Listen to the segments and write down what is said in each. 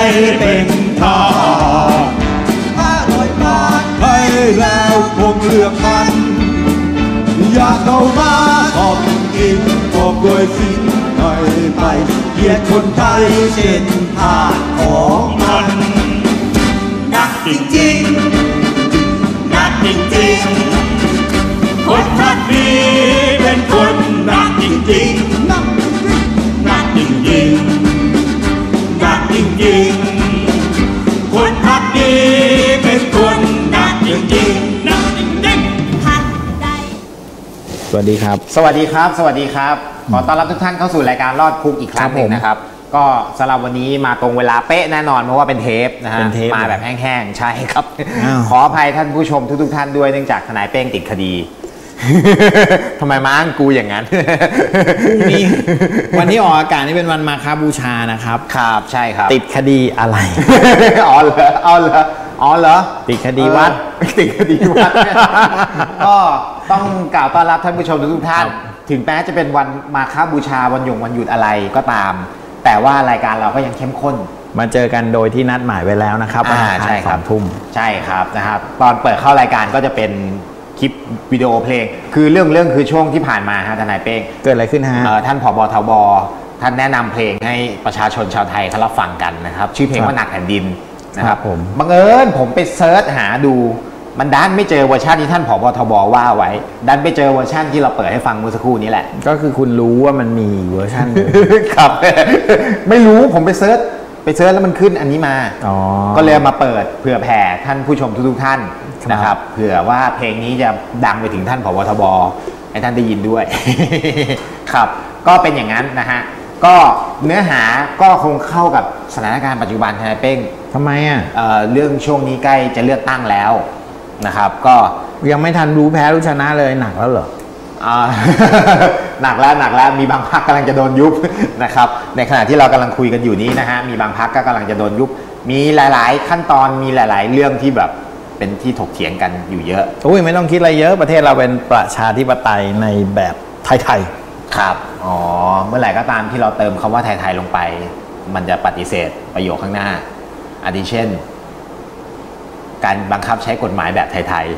เป็นทาสถ้าหน่อยผ่านให้แล้วคงเลือกมันอยากเข้ามาขอบกินบอกด้วยสิ่งหน่อยไปเกียรติคนไทยเช่นทาสของมันหนักจริงๆหนักจริงๆคนพักดีเป็นคนหนักจริงๆหนักจริงๆหนักจริงๆคนพักดีเป็นคนหนักจริงๆหนักจริงๆพักใดสวัสดีครับสวัสดีครับสวัสดีครับขอต้อนรับทุกท่านเข้าสู่รายการรอดคุกอีกครั้งหนึ่งนะครับก็สำหรับวันนี้มาตรงเวลาเป๊ะแน่นอนเพราะว่าเป็นเทปนะฮะมาแบบแห้งๆใช่ครับขออภัยท่านผู้ชมทุกท่านด้วยเนื่องจากทนายเป้งติดคดีทำไมมาอ้างกูอย่างนั้นพรุ่งนี้วันที่ออกอากาศนี่เป็นวันมาฆบูชานะครับครับใช่ครับติดคดีอะไรอ๋อเหรออ๋อเหรอติดคดีวัดติดคดีวัดก็ต้องกล่าวต้อนรับท่านผู้ชมทุกท่านถึงแม้จะเป็นวันมาฆบูชาวันหยุดอะไรก็ตามแต่ว่ารายการเราก็ยังเข้มข้นมาเจอกันโดยที่นัดหมายไว้แล้วนะครับใช่ครับทุ่มใช่ครับนะครับตอนเปิดเข้ารายการก็จะเป็นคลิปวิดีโอเพลงคือเรื่องคือช่วงที่ผ่านมาฮะทนายเป้งเกิดอะไรขึ้นฮะท่านผบ.ทบ.ท่านแนะนำเพลงให้ประชาชนชาวไทยเขารับฟังกันนะครับชื่อเพลงว่าหนักแผ่นดินนะครับผมบังเอิญผมไปเซิร์ชหาดูมันดันไม่เจอเวอร์ชันที่ท่านผบ.ทบ.ว่าไว้ดันไปเจอเวอร์ชันที่เราเปิดให้ฟังเมื่อสักครู่นี้แหละก็คือคุณรู้ว่ามันมีเวอร์ชันครับไม่รู้ผมไปเซิร์ชแล้วมันขึ้นอันนี้มาก็เลยมาเปิดเผื่อแผ่ท่านผู้ชมทุกท่านนะครับเผื่อว่าเพลงนี้จะดังไปถึงท่านผบ.ทบ.ให้ท่านได้ยินด้วยครับก็เป็นอย่างนั้นนะฮะก็เนื้อหาก็คงเข้ากับสถานการณ์ปัจจุบันทนายเป้งทำไมเรื่องช่วงนี้ใกล้จะเลือกตั้งแล้วนะครับก็ยังไม่ทันรู้แพ้รู้ชนะเลยหนักแล้วเหรอหนักแล้วมีบางพรรคกำลังจะโดนยุบนะครับในขณะที่เรากำลังคุยกันอยู่นี้นะฮะมีบางพรรคก็กำลังจะโดนยุบมีหลายๆขั้นตอนมีหลายๆเรื่องที่แบบเป็นที่ถกเถียงกันอยู่เยอะไม่ต้องคิดอะไรเยอะประเทศเราเป็นประชาธิปไตยในแบบไทยๆครับเมื่อไหร่ก็ตามที่เราเติมคำว่าไทยๆลงไปมันจะปฏิเสธประโยคข้างหน้าอาทิเช่นการบังคับใช้กฎหมายแบบไทย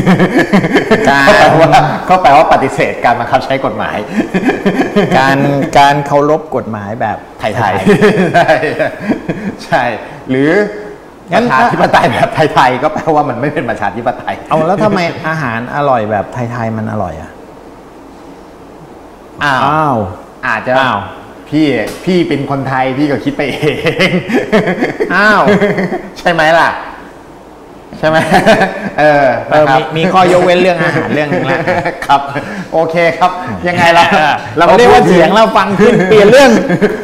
ๆเขาแปลว่าปฏิเสธการบังคับใช้กฎหมายการเคารพกฎหมายแบบไทยๆใช่หรือประชาธิปไตยแบบไทยๆก็แปลว่ามันไม่เป็นประชาธิปไตยแล้วทำไมอาหารอร่อยแบบไทยๆมันอร่อยอาจจะพี่เป็นคนไทยพี่ก็คิดไปเองใช่ไหมล่ะใช่ไหมมีข้อยกเว้นเรื่องอาหารเรื่องนึงแล้วครับโอเคครับยังไงล่ะเราเรียกว่าเสียงเราฟังขึ้นเปลี่ยนเรื่อง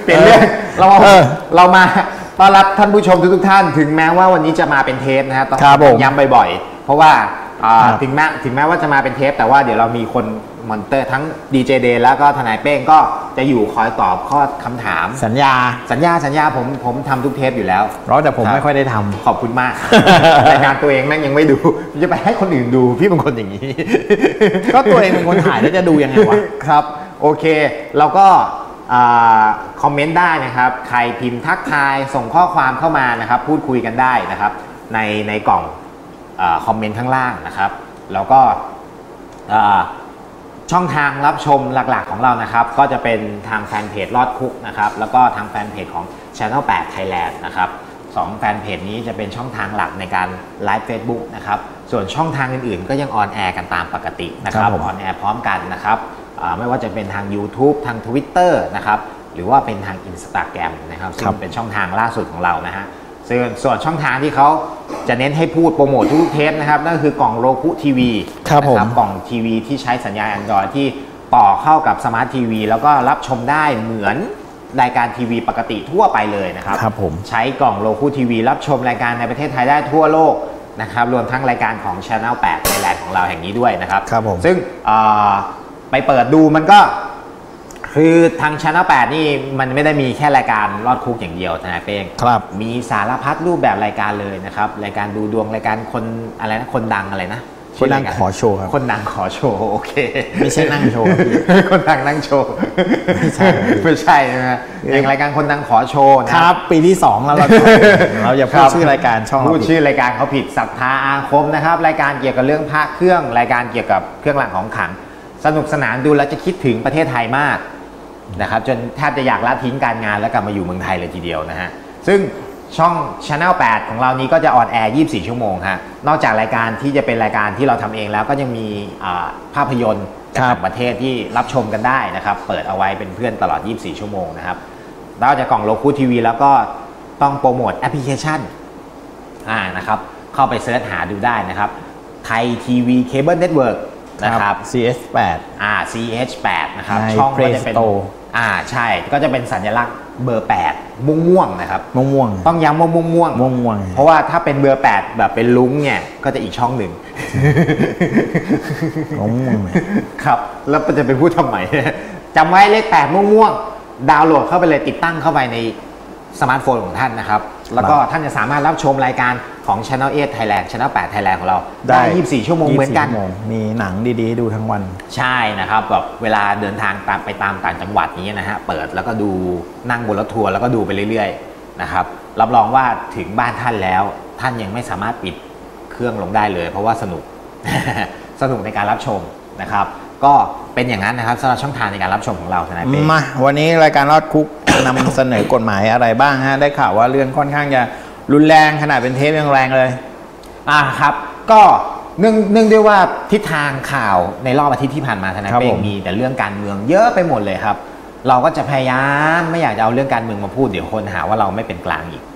เรามาต้อนรับท่านผู้ชมทุกท่านถึงแม้ว่าวันนี้จะมาเป็นเทปนะฮะต้องย้ำบ่อยๆเพราะว่าถึงแม้ว่าจะมาเป็นเทปแต่ว่าเดี๋ยวเรามีคนมอนเตอร์ทั้งดีเจเดย์แล้วก็ทนายเป้งก็จะอยู่คอยตอบข้อคำถามสัญญาผมทำทุกเทปอยู่แล้วแต่ผมไม่ค่อยได้ทำขอบคุณมากรายการตัวเองแม่งยังไม่ดูจะไปให้คนอื่นดูพี่เป็นคนอย่างนี้ก็ตัวเองเป็นคนถ่ายแล้วจะดูยังไงวะครับโอเคเราก็คอมเมนต์ได้นะครับใครพิมพ์ทักทายส่งข้อความเข้ามานะครับพูดคุยกันได้นะครับในกล่องคอมเมนต์ข้างล่างนะครับแล้วก็ช่องทางรับชมหลักๆของเรานะครับก็จะเป็นทางแฟนเพจรอดคุกนะครับแล้วก็ทางแฟนเพจของ Channel 8 Thailand นะครับ2แฟนเพจนี้จะเป็นช่องทางหลักในการไลฟ์ Facebook นะครับส่วนช่องทางอื่นๆก็ยังออนแอร์กันตามปกตินะครับออนแอร์พร้อมกันนะครับไม่ว่าจะเป็นทาง YouTube ทาง Twitter นะครับหรือว่าเป็นทาง Instagram นะครับซึ่งเป็นช่องทางล่าสุดของเรานะฮะส่วนช่องทางที่เขาจะเน้นให้พูดโปรโมททุกเทปนะครับนั่นคือกล่องโลคุทีวีนะครับกล่องทีวีที่ใช้สัญญาณ Android ที่ต่อเข้ากับสมาร์ททีวีแล้วก็รับชมได้เหมือนรายการทีวีปกติทั่วไปเลยนะครับใช้กล่องโลคุทีวีรับชมรายการในประเทศไทยได้ทั่วโลกนะครับรวมทั้งรายการของ Channel 8 Thailand ของเราแห่งนี้ด้วยนะครับซึ่งไปเปิดดูมันก็คือทาง Channel 8 นี่มันไม่ได้มีแค่รายการรอดคุกอย่างเดียวทนายเป้งมีสารพัดรูปแบบรายการเลยนะครับรายการดูดวงรายการคนอะไรนะคนดังอะไรนะคนดังขอโชว์ครับคนดังขอโชว์โอเคไม่ใช่นั่งโชว์คนดังนั่งโชว์ไม่ใช่นะอย่างรายการคนดังขอโชว์นะครับปีที่2แล้วเราอย่าพูดชื่อรายการช่องพูดชื่อรายการเขาผิดศรัทธาอาคมนะครับรายการเกี่ยวกับเรื่องพระเครื่องรายการเกี่ยวกับเครื่องรางของขลังสนุกสนานดูแล้วจะคิดถึงประเทศไทยมากนะครับจนแทบจะอยากละทิ้งการงานแล้วกลับมาอยู่เมืองไทยเลยทีเดียวนะฮะซึ่งช่อง Channel 8 ของเรานี้ก็จะออนแอร์ 24 ชั่วโมงฮะนอกจากรายการที่จะเป็นรายการที่เราทำเองแล้วก็ยังมีภาพยนตร์จากต่างประเทศที่รับชมกันได้นะครับเปิดเอาไว้เป็นเพื่อนตลอด 24 ชั่วโมงนะครับนอกจากกล่องโลคูทีวีแล้วก็ต้องโปรโมทแอปพลิเคชันนะครับเข้าไปเสิร์ชหาดูได้นะครับไทยทีวีเคเบิลเน็ตเวิร์กนะครับ CH8 CH8 นะครับช่องก็จะเป็นใช่ก็จะเป็นสัญลักษณ์เบอร์8ม่วงๆนะครับม่วงต้องย้ำว่าม่วงเพราะว่าถ้าเป็นเบอร์8แบบเป็นลุ้งเนี่ยก็จะอีกช่องหนึ่งม่วงครับแล้วจะไปพูดทำไมจำไว้เลข8ม่วงดาวน์โหลดเข้าไปเลยติดตั้งเข้าไปในสมาร์ทโฟนของท่านนะครับแล้วก็ท่านจะสามารถรับชมรายการของ Channel 8 Thailand Channel 8 Thailand ของเราได้24 ชั่วโมงเหมือนกันมีหนังดีๆดูทั้งวันใช่นะครับแบบเวลาเดินทางไปตามต่างจังหวัดนี้นะฮะเปิดแล้วก็ดูนั่งบนรถทัวร์แล้วก็ดูไปเรื่อยๆนะครับรับรองว่าถึงบ้านท่านแล้วท่านยังไม่สามารถปิดเครื่องลงได้เลยเพราะว่าสนุก สนุกในการรับชมนะครับก็เป็นอย่างนั้นนะครับสำหรับช่องทางในการรับชมของเราทนายเป้มาวันนี้รายการรอดคุก นำเสนอกฎหมายอะไรบ้างฮะได้ข่าวว่าเรื่องค่อนข้างจะรุนแรงขนาดเป็นเทปยังแรงเลยครับก็เนื่องด้วยว่าทิศทางข่าวในรอบอาทิตย์ที่ผ่านมาทนายเป้มีแต่เรื่องการเมืองเยอะไปหมดเลยครับเราก็จะพยายามไม่อยากจะเอาเรื่องการเมืองมาพูดเดี๋ยวคนหาว่าเราไม่เป็นกลางอีก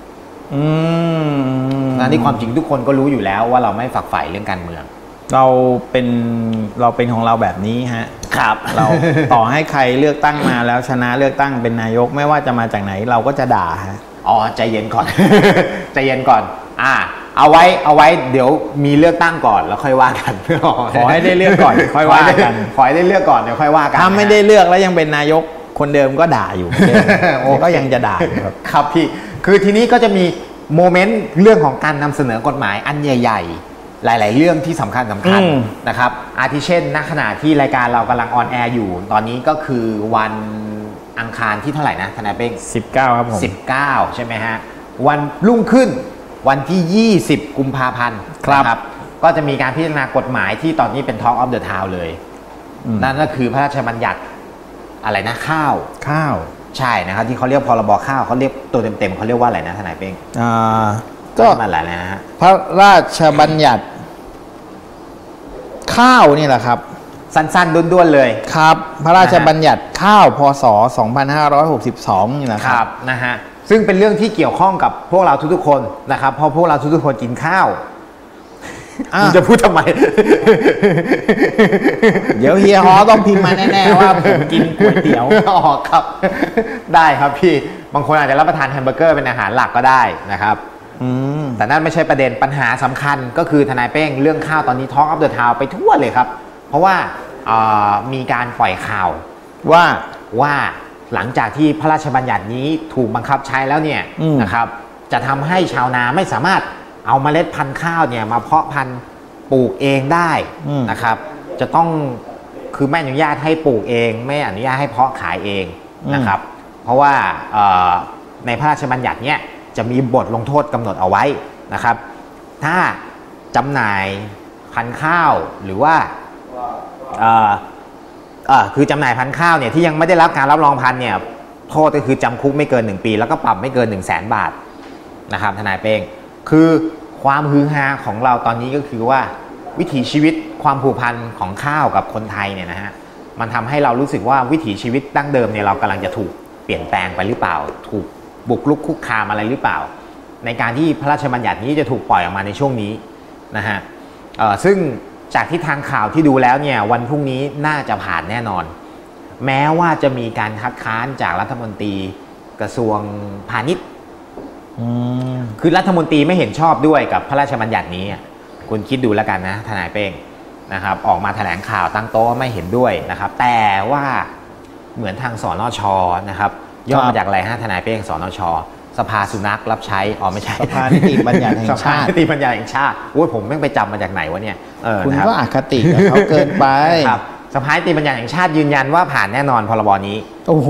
นั่นที่ความจริงทุกคนก็รู้อยู่แล้วว่าเราไม่ฝักใฝ่เรื่องการเมืองเราเป็นของเราแบบนี้ฮะครับเราต่อให้ใครเลือกตั้งมาแล้วชนะเลือกตั้งเป็นนายกไม่ว่าจะมาจากไหนเราก็จะด่าฮะใจเย็นก่อน ใจเย็นก่อนเอาไว้เดี๋ยวมีเลือกตั้งก่อนแล้วค่อยว่ากันขอให้ได้เลือกก่อนค่อยว่ากันขอให้ได้เลือกก่อนเดี๋ยวค่อยว่ากันถ้าไม่ได้เลือกแล้วยังเป็นนายกคนเดิมก็ด่าอยู่ก็ยังจะด่าครับพี่คือทีนี้ก็จะมีโมเมนต์เรื่องของการนำเสนอกฎหมายอันใหญ่ๆหลายๆเรื่องที่สำคัญนะครับอาทิเช่นณขณะที่รายการเรากำลังออนแอร์อยู่ตอนนี้ก็คือวันอังคารที่เท่าไหร่นะทนายเป้ง 19ครับผม 19ใช่ไหมฮะวันรุ่งขึ้นวันที่20กุมภาพันธ์ครับก็จะมีการพิจารณากฎหมายที่ตอนนี้เป็น Talk of the Town เลยนั่นก็คือพระราชบัญญัติอะไรนะข้าวใช่นะครับที่เขาเรียกพรบข้าวเขาเรียกตัวเต็มๆเขาเรียกว่าอะไรนะทนายเป้งก็มันอะไรนะฮะพระราชบัญญัติข้าวนี่แหละครับสั้นๆด้วนๆเลยครับพระราชบัญญัติข้าวพศ2562นี่นะครับนะฮะซึ่งเป็นเรื่องที่เกี่ยวข้องกับพวกเราทุกๆคนนะครับเพราะพวกเราทุกๆคนกินข้าวจะพูดทำไมเดี๋ยวเฮียฮอต้องพิมพ์มาแน่ๆว่าผมกินก๋วยเตี๋ยวครับได้ครับพี่บางคนอาจจะรับประทานแฮมเบอร์เกอร์เป็นอาหารหลักก็ได้นะครับแต่นั่นไม่ใช่ประเด็นปัญหาสำคัญก็คือทนายเป้งเรื่องข้าวตอนนี้ Talk of the Town ไปทั่วเลยครับเพราะว่ามีการปล่อยข่าวว่าหลังจากที่พระราชบัญญัตินี้ถูกบังคับใช้แล้วเนี่ยนะครับจะทำให้ชาวนาไม่สามารถเอาเมล็ดพันธุ์ข้าวเนี่ยมาเพาะพันธุ์ปลูกเองได้นะครับจะต้องคือไม่อนุญาตให้ปลูกเองไม่อนุญาตให้เพาะขายเองนะครับเพราะว่าในพระราชบัญญัติเนี่ยจะมีบทลงโทษกำหนดเอาไว้นะครับถ้าจำหน่ายพันธุ์ข้าวหรือว่าคือจำหน่ายพันธุ์ข้าวเนี่ยที่ยังไม่ได้รับการรับรองพันธุ์เนี่ยโทษก็คือจำคุกไม่เกิน1 ปีแล้วก็ปรับไม่เกิน100,000 บาทนะครับทนายเป้งคือความฮือฮาของเราตอนนี้ก็คือว่าวิถีชีวิตความผูกพันของข้าวกับคนไทยเนี่ยนะฮะมันทำให้เรารู้สึกว่าวิถีชีวิตดั้งเดิมเนี่ยเรากำลังจะถูกเปลี่ยนแปลงไปหรือเปล่าถูกบุกรุกคุกคามอะไรหรือเปล่าในการที่พระราชบัญญัตินี้จะถูกปล่อยออกมาในช่วงนี้นะฮะซึ่งจากที่ทางข่าวที่ดูแล้วเนี่ยวันพรุ่งนี้น่าจะผ่านแน่นอนแม้ว่าจะมีการคัดค้านจากรัฐมนตรีกระทรวงพาณิชย์คือรัฐมนตรีไม่เห็นชอบด้วยกับพระราชบัญญัตินี้คุณคิดดูแล้วกันนะทนายเป้งนะครับออกมาแถลงข่าวตั้งโต๊ะไม่เห็นด้วยนะครับแต่ว่าเหมือนทางสนช.นะครับย่อมาจากอะไรฮะทนายเป้งสนช.สสภาสุนัขรับใช้ไม่ใช่สภานิติบัญญัติแห่งชาตินิติบัญญัติแห่งชาติโอ้ยผมแม่งไปจำมาจากไหนวะเนี่ยคุณก็อคติกับเขาเกินไปครับสภานิติบัญญัติแห่งชาติยืนยันว่าผ่านแน่นอนพรบนี้โอ้โห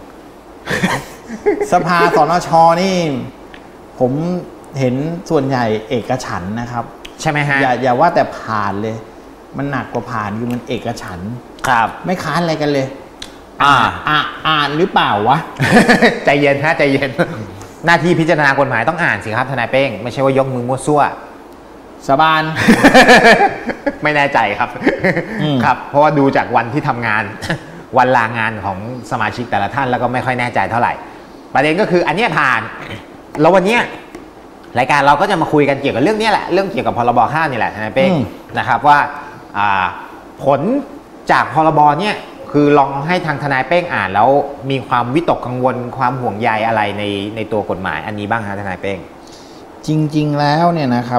สภาสนช.นี่ผมเห็นส่วนใหญ่เอกฉันท์นะครับใช่ไหมฮะอย่าว่าแต่ผ่านเลยมันหนักกว่าผ่านคือมันเอกฉันท์ครับไม่ค้านอะไรกันเลยอ่านหรือเปล่าวะใจเย็นฮะใจเย็นหน้าที่พิจารณากฎหมายต้องอ่านสิครับทนายเป้งไม่ใช่ว่ายกมือมั่วซั่วสบานไม่แน่ใจครับครับเพราะว่าดูจากวันที่ทำงานวันลางานของสมาชิกแต่ละท่านแล้วก็ไม่ค่อยแน่ใจเท่าไหร่ประเด็นก็คืออันนี้ผ่านแล้ววันนี้รายการเราก็จะมาคุยกันเกี่ยวกับเรื่องนี้แหละเรื่องเกี่ยวกับพรบข้าวนี่แหละทนายเป้งนะครับว่าผลจากพรบเนี่ยคือลองให้ทางทนายเป้งอ่านแล้วมีความวิตกกังวลความห่วงใยอะไรในตัวกฎหมายอันนี้บ้างฮะทนายเป้งจริงๆแล้วเนี่ยนะครับ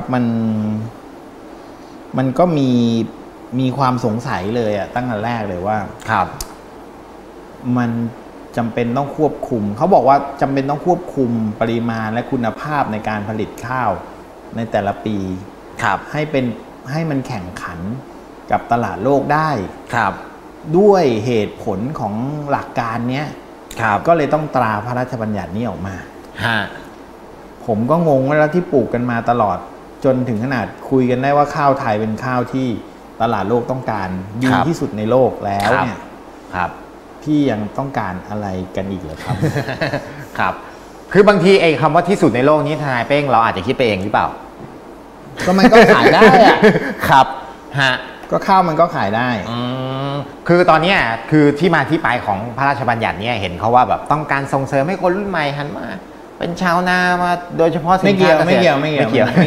มันก็มีความสงสัยเลยอะตั้งแต่แรกเลยว่าครับมันจำเป็นต้องควบคุมเขาบอกว่าจำเป็นต้องควบคุมปริมาณและคุณภาพในการผลิตข้าวในแต่ละปีครับให้มันแข่งขันกับตลาดโลกได้ครับด้วยเหตุผลของหลักการเนี้ยก็เลยต้องตราพระราชบัญญัตินี้ออกมาผมก็งงว่าแล้วที่ปลูกกันมาตลอดจนถึงขนาดคุยกันได้ว่าข้าวไทยเป็นข้าวที่ตลาดโลกต้องการดีที่สุดในโลกแล้วเนี่ยครับพี่ยังต้องการอะไรกันอีกเหรอครับครับคือบางทีไอ้คำว่าที่สุดในโลกนี้ทนายเป้งเราอาจจะคิดไปเองหรือเปล่าก็มันก็ขายได้อะครับฮะก็ข้าวมันก็ขายได้คือตอนนี้คือที่มาที่ไปของพระราชบัญญัติเนี่ยเห็นเขาว่าแบบต้องการส่งเสริมให้คนรุ่นใหม่หันมาเป็นชาวนามาโดยเฉพาะสินค้าเกษตรไม่เกี่ยว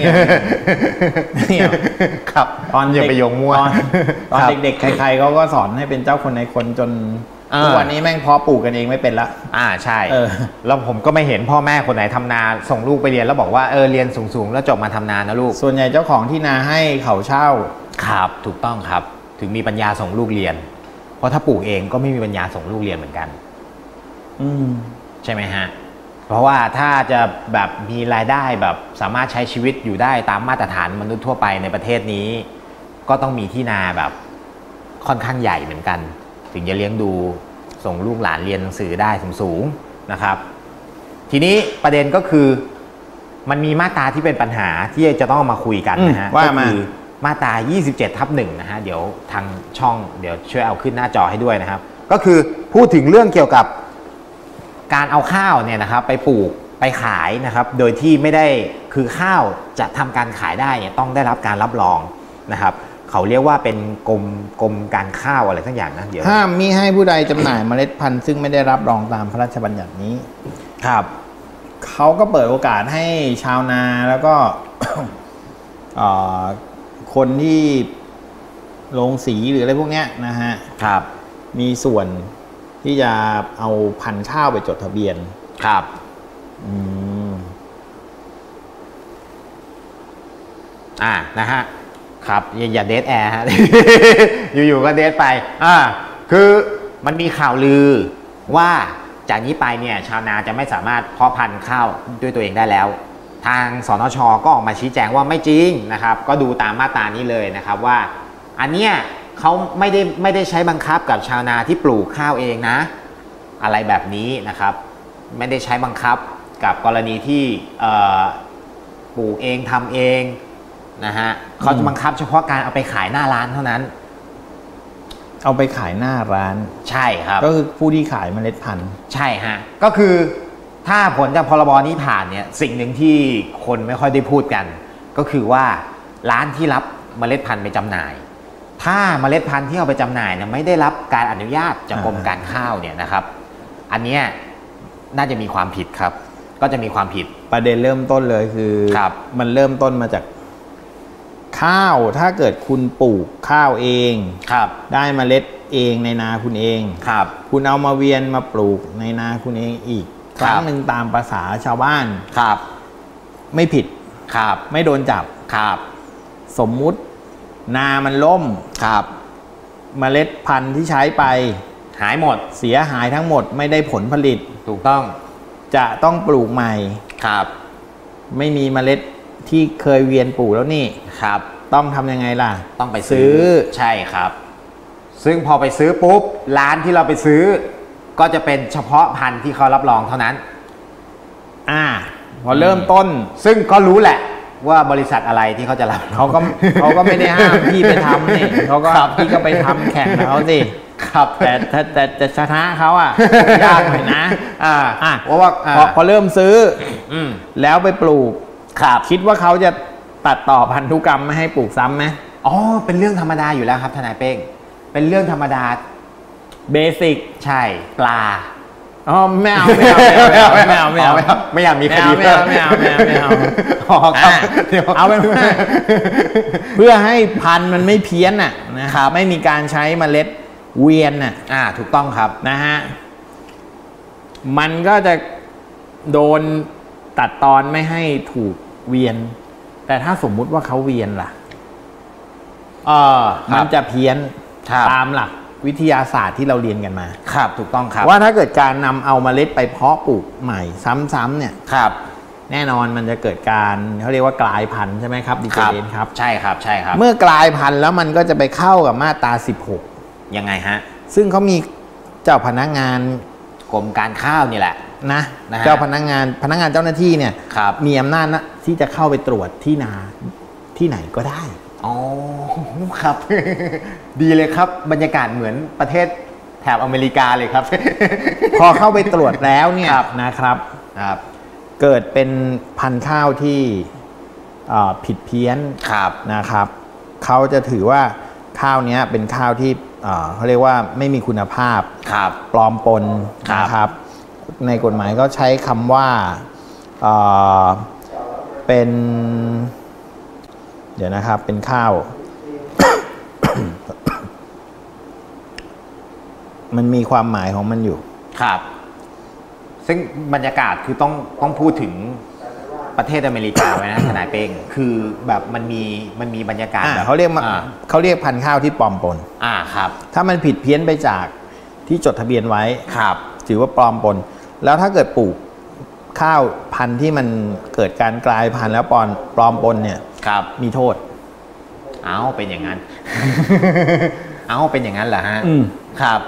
ครับตอนอย่าไปโยงมั่วตอนเด็กๆใครๆเขาก็สอนให้เป็นเจ้าคนในคนจนทุกวันนี้แม่งเพาะปลูกกันเองไม่เป็นละใช่แล้วผมก็ไม่เห็นพ่อแม่คนไหนทำนาส่งลูกไปเรียนแล้วบอกว่าเรียนสูงๆแล้วจบมาทำนานะลูกส่วนใหญ่เจ้าของที่นาให้เขาเช่าครับถูกต้องครับถึงมีปัญญาส่งลูกเรียนเพราะถ้าปลูกเองก็ไม่มีปัญญาส่งลูกเรียนเหมือนกันใช่ไหมฮะเพราะว่าถ้าจะแบบมีรายได้แบบสามารถใช้ชีวิตอยู่ได้ตามมาตรฐานมนุษย์ทั่วไปในประเทศนี้ก็ต้องมีที่นาแบบค่อนข้างใหญ่เหมือนกันถึงจะเลี้ยงดูส่งลูกหลานเรียนหนังสือได้สูงๆนะครับทีนี้ประเด็นก็คือมันมีมาตราที่เป็นปัญหาที่จะต้องมาคุยกันนะฮะก็คือมาตรา 27/1 นะฮะเดี๋ยวทางช่องเดี๋ยวช่วยเอาขึ้นหน้าจอให้ด้วยนะครับก็คือพูดถึงเรื่องเกี่ยวกับการเอาข้าวเนี่ยนะครับไปปลูกไปขายนะครับโดยที่ไม่ได้คือข้าวจะทำการขายได้เนี่ยต้องได้รับการรับรองนะครับเขาเรียกว่าเป็นกรมการข้าวอะไรทั้งอย่างนะเดี๋ยวห้ามมิให้ผู้ใดจำหน่ายเมล็ดพันธุ์ซึ่งไม่ได้รับรองตามพระราชบัญญัตินี้ครับเขาก็เปิดโอกาสให้ชาวนาแล้วก็ คนที่ลงสีหรืออะไรพวกเนี้ยนะฮะครับมีส่วนที่จะเอาพันธุ์ข้าวไปจดทะเบียนครับนะฮะครับอย่าเดทแอร์ฮะ อยู่ๆก็เดทไปคือมันมีข่าวลือว่าจากนี้ไปเนี่ยชาวนาจะไม่สามารถเพาะพันธุ์ข้าวด้วยตัวเองได้แล้วทางสนช.ก็ออกมาชี้แจงว่าไม่จริงนะครับก็ดูตามมาตรานี้เลยนะครับว่าอันเนี้ยเขาไม่ได้ใช้บังคับกับชาวนาที่ปลูกข้าวเองนะอะไรแบบนี้นะครับไม่ได้ใช้บังคับกับกรณีที่ปลูกเองทำเองนะฮะเขาจะบังคับเฉพาะการเอาไปขายหน้าร้านเท่านั้นเอาไปขายหน้าร้านใช่ครับก็คือผู้ที่ขายเมล็ดพันธุ์ใช่ฮะก็คือถ้าผลจากพรบนี้ผ่านเนี่ยสิ่งหนึ่งที่คนไม่ค่อยได้พูดกันก็คือว่าร้านที่รับเมล็ดพันธุ์ไปจำหน่ายถ้าเมล็ดพันธุ์ที่เอาไปจำหน่ายเนี่ยไม่ได้รับการอนุญาตจากกรมการข้าวเนี่ยนะครับอันนี้น่าจะมีความผิดครับก็จะมีความผิดประเด็นเริ่มต้นเลยคือมันเริ่มต้นมาจากข้าวถ้าเกิดคุณปลูกข้าวเองได้เมล็ดเองในนาคุณเองคุณเอามาเวียนมาปลูกในนาคุณเองอีกครั้งหนึ่งตามภาษาชาวบ้านไม่ผิดไม่โดนจับสมมุตินามันล่มเมล็ดพันธุ์ที่ใช้ไปหายหมดเสียหายทั้งหมดไม่ได้ผลผลิตถูกต้องจะต้องปลูกใหม่ครับไม่มีเมล็ดที่เคยเวียนปลูกแล้วนี่ครับต้องทำยังไงล่ะต้องไปซื้อใช่ครับซึ่งพอไปซื้อปุ๊บร้านที่เราไปซื้อก็จะเป็นเฉพาะพันธุ์ที่เขารับรองเท่านั้นพอเริ่มต้นซึ่งก็รู้แหละว่าบริษัทอะไรที่เขาจะรับเขาก็ไม่ได้ห้ามพี่ไปทำนี่เขาก็พี่ก็ไปทำแข่งกับเขาสิครับแต่ชนะเขายากหน่อยนะเพราะว่าพอเริ่มซื้อแล้วไปปลูกคิดว่าเขาจะตัดต่อพันธุกรรมไม่ให้ปลูกซ้ำไหมอ๋อเป็นเรื่องธรรมดาอยู่แล้วครับทนายเป้งเป็นเรื่องธรรมดาเบสิกใช่ปลาอ๋อไม่เอาไม่อยากมีคดีไม่เอาเอาเป็นเพื่อให้พันธุ์มันไม่เพี้ยนนะครับไม่มีการใช้เมล็ดเวียนถูกต้องครับนะฮะมันก็จะโดนตัดตอนไม่ให้ถูกเวียนแต่ถ้าสมมุติว่าเขาเวียนล่ะมันจะเพี้ยนตามหลักวิทยาศาสตร์ที่เราเรียนกันมาครับถูกต้องครับว่าถ้าเกิดการนำเอาเมล็ดไปเพาะปลูกใหม่ซ้ำๆเนี่ยครับแน่นอนมันจะเกิดการเขาเรียกว่ากลายพันธุ์ใช่ไหมครับดิเจเดนครับใช่ครับเมื่อกลายพันธุ์แล้วมันก็จะไปเข้ากับมาตรา16 ยังไงฮะซึ่งเขามีเจ้าพนักงานกรมการข้าวนี่แหละนะเจ้าพนักงานเจ้าหน้าที่เนี่ยมีอำนาจที่จะเข้าไปตรวจที่นาที่ไหนก็ได้อ๋อครับดีเลยครับบรรยากาศเหมือนประเทศแถบอเมริกาเลยครับพอเข้าไปตรวจแล้วเนี่ยนะครับเกิดเป็นพันธุ์ข้าวที่ผิดเพี้ยนนะครับเขาจะถือว่าข้าวนี้เป็นข้าวที่เขาเรียกว่าไม่มีคุณภาพปลอมปนนะครับในกฎหมายก็ใช้คำว่าเป็นเดี๋ยวนะครับเป็นข้าว มันมีความหมายของมันอยู่ครับซึ่งบรรยากาศคือต้องพูดถึงประเทศอเมริกาไว้นะทนายเป้งคือแบบมันมีบรรยากาศแบบเขาเรียกพันธุ์ข้าวที่ปลอมปนครับถ้ามันผิดเพี้ยนไปจากที่จดทะเบียนไว้ครับถือว่าปลอมปนแล้วถ้าเกิดปลูกข้าวพันธุ์ที่มันเกิดการกลายพันธุ์แล้วปลอมปนเนี่ยมีโทษเป็นอย่างนั้นเป็นอย่างนั้นเหรอฮะครับ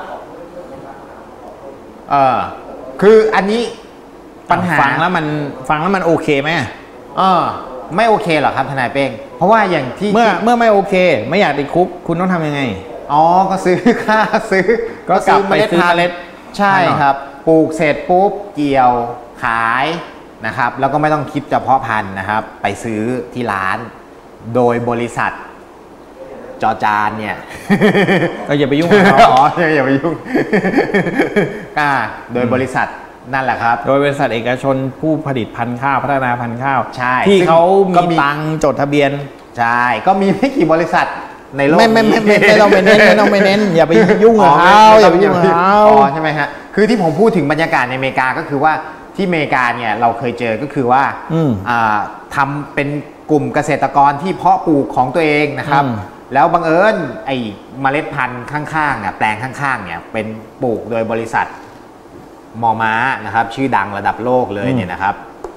คืออันนี้ปัญหาฟังแล้วมันโอเคไหมไม่โอเคหรอกครับทนายเป้งเพราะว่าอย่างที่เมื่อไม่โอเคไม่อยากติดคุกคุณต้องทำยังไงก็ซื้อก็กลับไปซื้อเมล็ดใช่ครับปลูกเสร็จปุ๊บเกี่ยวขายนะครับแล้วก็ไม่ต้องคิดเฉพาะพันธุ์นะครับไปซื้อที่ร้านโดยบริษัทจอจานเนี่ยก็อย่าไปยุ่งกับเขาอย่าไปยุ่งโดยบริษัทนั่นแหละครับโดยบริษัทเอกชนผู้ผลิตพันธุ์ข้าวพัฒนาพันธุ์ข้าวใช่ที่เขามีตังจดทะเบียนใช่ก็มีไม่กี่บริษัทในโลกไม่ต้องไปเน้นอย่าไปยุ่งกับเขาอย่าไปยุ่งกับเขาใช่ไหมฮะคือที่ผมพูดถึงบรรยากาศในอเมริกาก็คือว่าที่อเมริกาเนี่ยเราเคยเจอก็คือว่าทำเป็นกลุ่มเกษตรกรที่เพาะปลูกของตัวเองนะครับแล้วบังเอิญไอ้เมล็ดพันธุ์ข้างๆเนี่ยแปลงข้างๆเนี่ยเป็นปลูกโดยบริษัทมอม้านะครับชื่อดังระดับโลกเลยเนี่ยนะครับ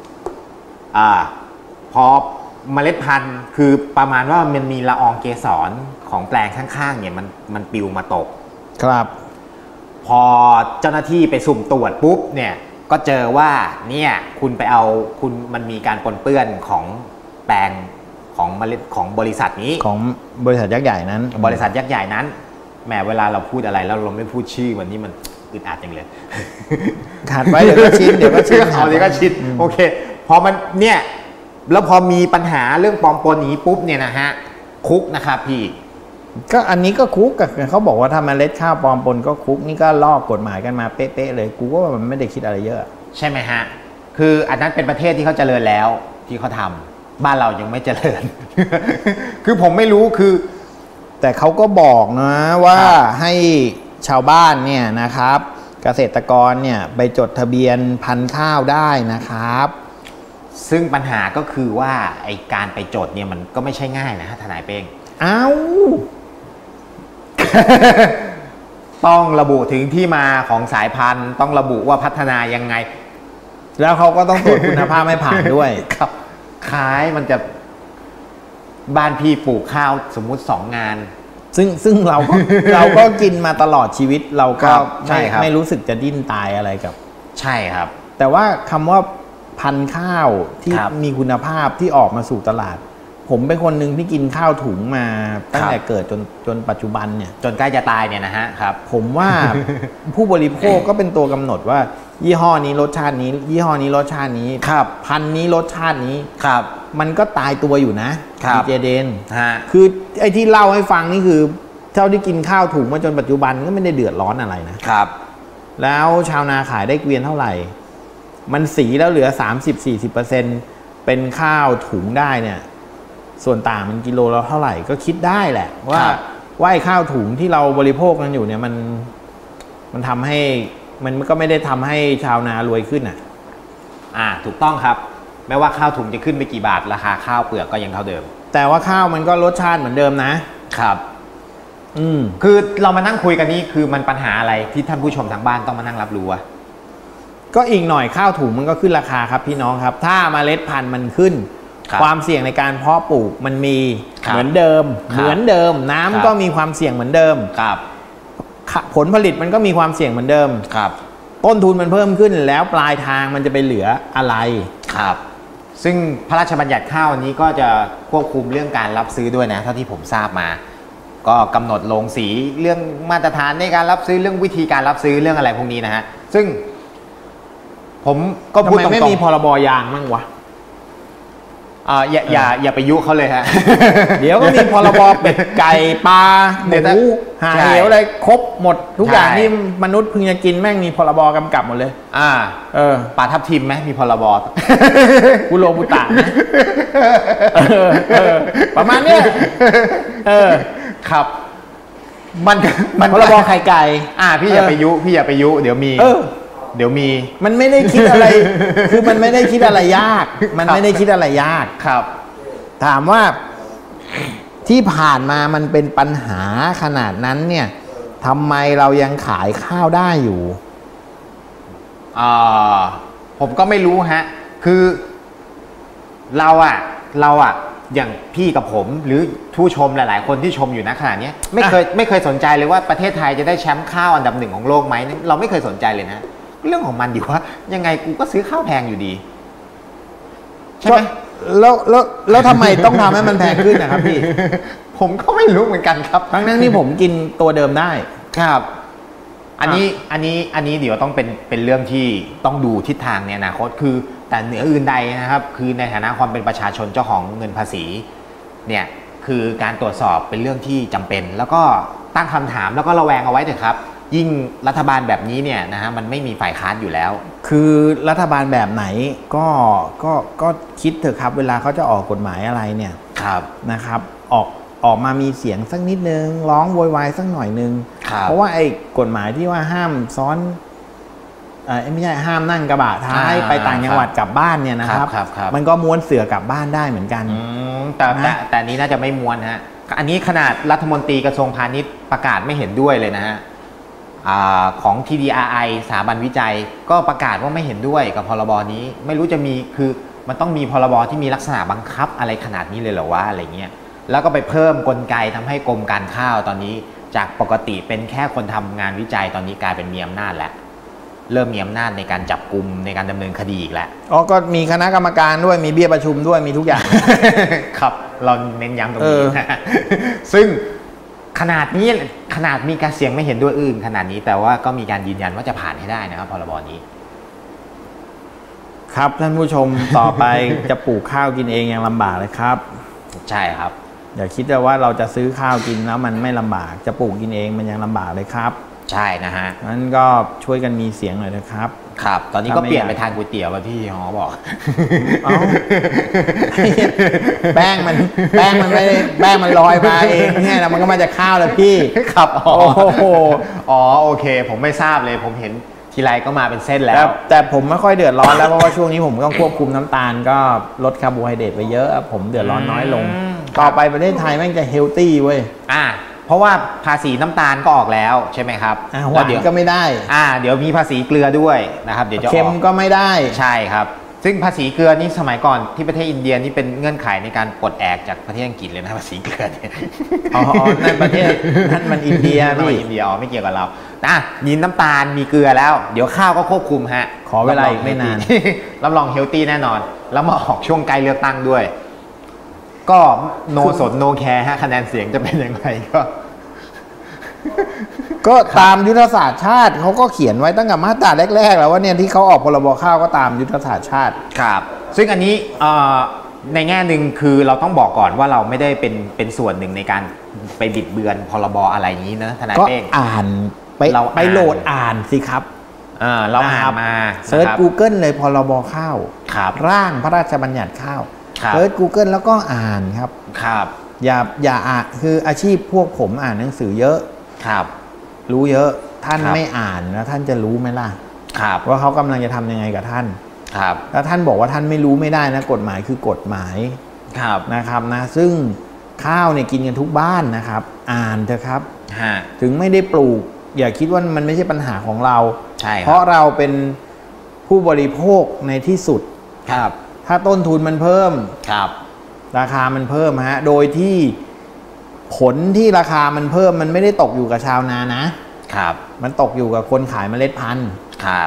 พอเมล็ดพันธุ์คือประมาณว่ามันมีละอองเกสรของแปลงข้างๆเนี่ยมันปลิวมาตกครับพอเจ้าหน้าที่ไปสุ่มตรวจปุ๊บเนี่ยก็เจอว่าเนี่ยคุณไปเอามันมีการปนเปื้อนของแปลงของเมล็ดของบริษัทนี้ของบริษัทยักษ์ใหญ่นั้นบริษัทยักษ์ใหญ่นั้นแหมเวลาเราพูดอะไรแล้วเราไม่พูดชื่อวันนี้มันอึดอัดจังเลยขาดไว้เดี๋ยวก็ชินเอาดีก็ชินโอเคพอมันเนี่ยแล้วพอมีปัญหาเรื่องปลอมปนนี้ปุ๊บเนี่ยนะฮะคุกนะครับพี่ก็อันนี้ก็คุกกับเขาบอกว่าถ้าเมล็ดข้าวปลอมปนก็คุกนี่ก็ลอกกฎหมายกันมาเป๊ะๆเลยกูว่ามันไม่ได้คิดอะไรเยอะใช่ไหมฮะคืออันนั้นเป็นประเทศที่เขาเจริญแล้วที่เขาทำบ้านเรายังไม่เจริญ คือผมไม่รู้คือแต่เขาก็บอกนะว่าให้ชาวบ้านเนี่ยนะครับเกษตรกรเนี่ยไปจดทะเบียนพันธุ์ข้าวได้นะครับซึ่งปัญหาก็คือว่าไอการไปจดเนี่ยมันก็ไม่ใช่ง่ายนะฮะทนายเป้งต้องระบุถึงที่มาของสายพันธุ์ต้องระบุว่าพัฒนายังไงแล้วเขาก็ต้องตรวจคุณภาพให้ผ่านด้วยครับคล้ายมันจะบ้านพี่ปลูกข้าวสมมุติ2 งานซึ่งเราก็กินมาตลอดชีวิตเราก็ไม่รู้สึกจะดิ้นตายอะไรกับใช่ครับแต่ว่าคำว่าพันธุ์ข้าวที่มีคุณภาพที่ออกมาสู่ตลาดผมเป็นคนหนึ่งที่กินข้าวถุงมาตั้งแต่เกิดจนปัจจุบันเนี่ยจนใกล้จะตายเนี่ยนะฮะครับผมว่าผู้บริโภคก็เป็นตัวกำหนดว่ายี่ห้อนี้รสชาตินี้ยี่ห้อนี้รสชาตินี้ครับพันธุ์นี้รสชาตินี้ครับมันก็ตายตัวอยู่นะดีเจเดนคือไอ้ที่เล่าให้ฟังนี่คือเท่าที่กินข้าวถุงมาจนปัจจุบันก็ไม่ได้เดือดร้อนอะไรนะครับแล้วชาวนาขายได้เกวียนเท่าไหร่มันสีแล้วเหลือ 30-40% เป็นข้าวถุงได้เนี่ยส่วนต่างมันกิโลละเท่าไหร่ก็คิดได้แหละว่าไอ้ข้าวถุงที่เราบริโภคกันอยู่เนี่ยมันทำให้มันก็ไม่ได้ทำให้ชาวนารวยขึ้นถูกต้องครับไม่ว่าข้าวถุงจะขึ้นไปกี่บาทราคาข้าวเปลือกก็ยังเท่าเดิมแต่ว่าข้าวมันก็รสชาติเหมือนเดิมนะครับคือเรามานั่งคุยกันนี่คือมันปัญหาอะไรที่ท่านผู้ชมทางบ้านต้องมานั่งรับรู้ก็อีกหน่อยข้าวถุงมันก็ขึ้นราคาครับพี่น้องครับถ้าเมล็ดพันธุ์มันขึ้นความเสี่ยงในการเพาะปลูกมันมีเหมือนเดิมน้ำก็มีความเสี่ยงเหมือนเดิมผลผลิตมันก็มีความเสี่ยงเหมือนเดิมต้นทุนมันเพิ่มขึ้นแล้วปลายทางมันจะไปเหลืออะไรซึ่งพระราชบัญญัติข้าวนี้ก็จะควบคุมเรื่องการรับซื้อด้วยนะเท่าที่ผมทราบมาก็กำหนดลงสีเรื่องมาตรฐานในการรับซื้อเรื่องวิธีการรับซื้อเรื่องอะไรพวกนี้นะฮะซึ่งผมก็พูดตรงๆไม่มีพรบยางมั้งวะอย่าไปยุเขาเลยฮะเดี๋ยวก็มีพรบเป็ดไก่ปลาหมูหาเหวอะไรครบหมดทุกอย่างที่มนุษย์พึงจะกินแม่งมีพรบกำกับหมดเลยปลาทับทิมไหมมีพรบกุโรบุตะนะประมาณนี้ครับมันพรบไข่ไก่พี่อย่าไปยุเดี๋ยวมีมันไม่ได้คิดอะไรคือมันไม่ได้คิดอะไรยากมันไม่ได้คิดอะไรยากครับถามว่าที่ผ่านมามันเป็นปัญหาขนาดนั้นเนี่ยทำไมเรายังขายข้าวได้อยู่ผมก็ไม่รู้ฮะคือเราอย่างพี่กับผมหรือผู้ชมหลายๆคนที่ชมอยู่ณขณะนี้ไม่เคยสนใจเลยว่าประเทศไทยจะได้แชมป์ข้าวอันดับ 1ของโลกไหมเราไม่เคยสนใจเลยนะเรื่องของมันดีว่ายังไงกูก็ซื้อข้าวแพงอยู่ดีใช่ไหมแล้วทำไมต้องทำให้มันแพงขึ้นนะครับพี่ผมก็ไม่รู้เหมือนกันครับทั้งที่ผมกินตัวเดิมได้ครับอันนี้เดี๋ยวต้องเป็นเรื่องที่ต้องดูทิศทางในอนาคตคือแต่เหนืออื่นใดนะครับคือในฐานะความเป็นประชาชนเจ้าของเงินภาษีเนี่ยคือการตรวจสอบเป็นเรื่องที่จำเป็นแล้วก็ตั้งคำถามแล้วก็ระแวงเอาไว้เถอะครับยิ่งรัฐบาลแบบนี้เนี่ยนะฮะมันไม่มีฝ่ายค้านอยู่แล้วคือรัฐบาลแบบไหนก็คิดเถอะครับเวลาเขาจะออกกฎหมายอะไรเนี่ยนะครับออกมามีเสียงสักนิดนึงร้องโวยวายสักหน่อยนึงเพราะว่าไอ้กฎหมายที่ว่าห้ามซ้อนไม่ใช่ห้ามนั่งกระบะท้ายไปต่างจังหวัดกลับบ้านเนี่ยนะครับมันก็ม้วนเสือกลับบ้านได้เหมือนกันแต่นี้น่าจะไม่ม้วนฮะอันนี้ขนาดรัฐมนตรีกระทรวงพาณิชย์ประกาศไม่เห็นด้วยเลยนะฮะของ TDRI สถาบันวิจัยก็ประกาศว่าไม่เห็นด้วยกับพรบนี้ไม่รู้จะมีคือมันต้องมีพรบที่มีลักษณะบังคับอะไรขนาดนี้เลยเหรอวะอะไรเงี้ยแล้วก็ไปเพิ่มกลไกทำให้กรมการข้าวตอนนี้จากปกติเป็นแค่คนทำงานวิจัยตอนนี้กลายเป็นมีอำนาจแล้วเริ่มมีอำนาจในการจับกุมในการดำเนินคดีอีกแล้วก็มีคณะกรรมการด้วยมีเบี้ยประชุมด้วยมีทุกอย่างครับเราเน้นย้ำตรงนี้ซึ่งขนาดมีการเสียงไม่เห็นด้วยอื่นขนาดนี้แต่ว่าก็มีการยืนยันว่าจะผ่านให้ได้นะครับพรบนี้ครับท่านผู้ชมต่อไปจะปลูกข้าวกินเองยังลำบากเลยครับใช่ครับอย่าคิดว่าเราจะซื้อข้าวกินแล้วมันไม่ลำบากจะปลูกกินเองมันยังลำบากเลยครับใช่นะฮะงั้นก็ช่วยกันมีเสียงหน่อยนะครับครับตอนนี้ก็เปลี่ยนไปทานก๋วยเตี๋ยวแล้วพี่ฮอบอกแป้งมันไม่ได้แป้งมันลอยมาเองเนี่ยแล้วมันก็มาจากข้าวแล้วพี่ครับโอเคผมไม่ทราบเลยผมเห็นทีไรก็มาเป็นเส้นแล้วแต่ผมไม่ค่อยเดือดร้อนแล้วเพราะว่าช่วงนี้ผมต้องควบคุมน้ำตาลก็ลดคาร์โบไฮเดรตไปเยอะผมเดือดร้อนน้อยลงต่อไปประเทศไทยแม่งจะเฮลตี้เว้ยเพราะว่าภาษีน้ำตาลก็ออกแล้วใช่ไหมครับหวานก็ไม่ได้เดี๋ยวมีภาษีเกลือด้วยนะครับเดี๋ยวจะเค็มก็ไม่ได้ใช่ครับซึ่งภาษีเกลือนี่สมัยก่อนที่ประเทศอินเดียนี่เป็นเงื่อนไขในการปลดแอกจากประเทศอังกฤษเลยนะภาษีเกลือเนี่ยนั่นประเทศนั่นมันอินเดียนี่อินเดียไม่เกี่ยวกับเรามีน้ำตาลมีเกลือแล้วเดี๋ยวข้าวก็ควบคุมฮะขอเวลาอีกไม่นานรับรองเฮลตี้แน่นอนแล้วมาออกช่วงใกล้เลือกตั้งด้วยก็โนสนโนแคร์ฮะคะแนนเสียงจะเป็นยังไงก็ตามยุทธศาสตร์ชาติเขาก็เขียนไว้ตั้งแต่มาตราแรกๆแล้วว่าเนี่ยที่เขาออกพรบข้าวก็ตามยุทธศาสตร์ชาติครับซึ่งอันนี้ในแง่หนึ่งคือเราต้องบอกก่อนว่าเราไม่ได้เป็นส่วนหนึ่งในการไปบิดเบือนพรบอะไรอย่างนี้นะทนายเป้งก็อ่านไปโหลดอ่านสิครับเราอ่านมาเซิร์ช Google เลยพรบข้าวร่างพระราชบัญญัติข้าวเซิร์ช Google แล้วก็อ่านครับอย่าอ่านคืออาชีพพวกผมอ่านหนังสือเยอะรู้เยอะท่านไม่อ่านแล้วท่านจะรู้ไหมล่ะว่าเขากำลังจะทำยังไงกับท่านแล้วท่านบอกว่าท่านไม่รู้ไม่ได้นะกฎหมายคือกฎหมายนะครับนะซึ่งข้าวเนี่ยกินกันทุกบ้านนะครับอ่านเถอะครับถึงไม่ได้ปลูกอย่าคิดว่ามันไม่ใช่ปัญหาของเราเพราะเราเป็นผู้บริโภคในที่สุดถ้าต้นทุนมันเพิ่มราคามันเพิ่มโดยที่ผลที่ราคามันเพิ่มมันไม่ได้ตกอยู่กับชาวนานะครับมันตกอยู่กับคนขายเมล็ดพันธุ์ครับ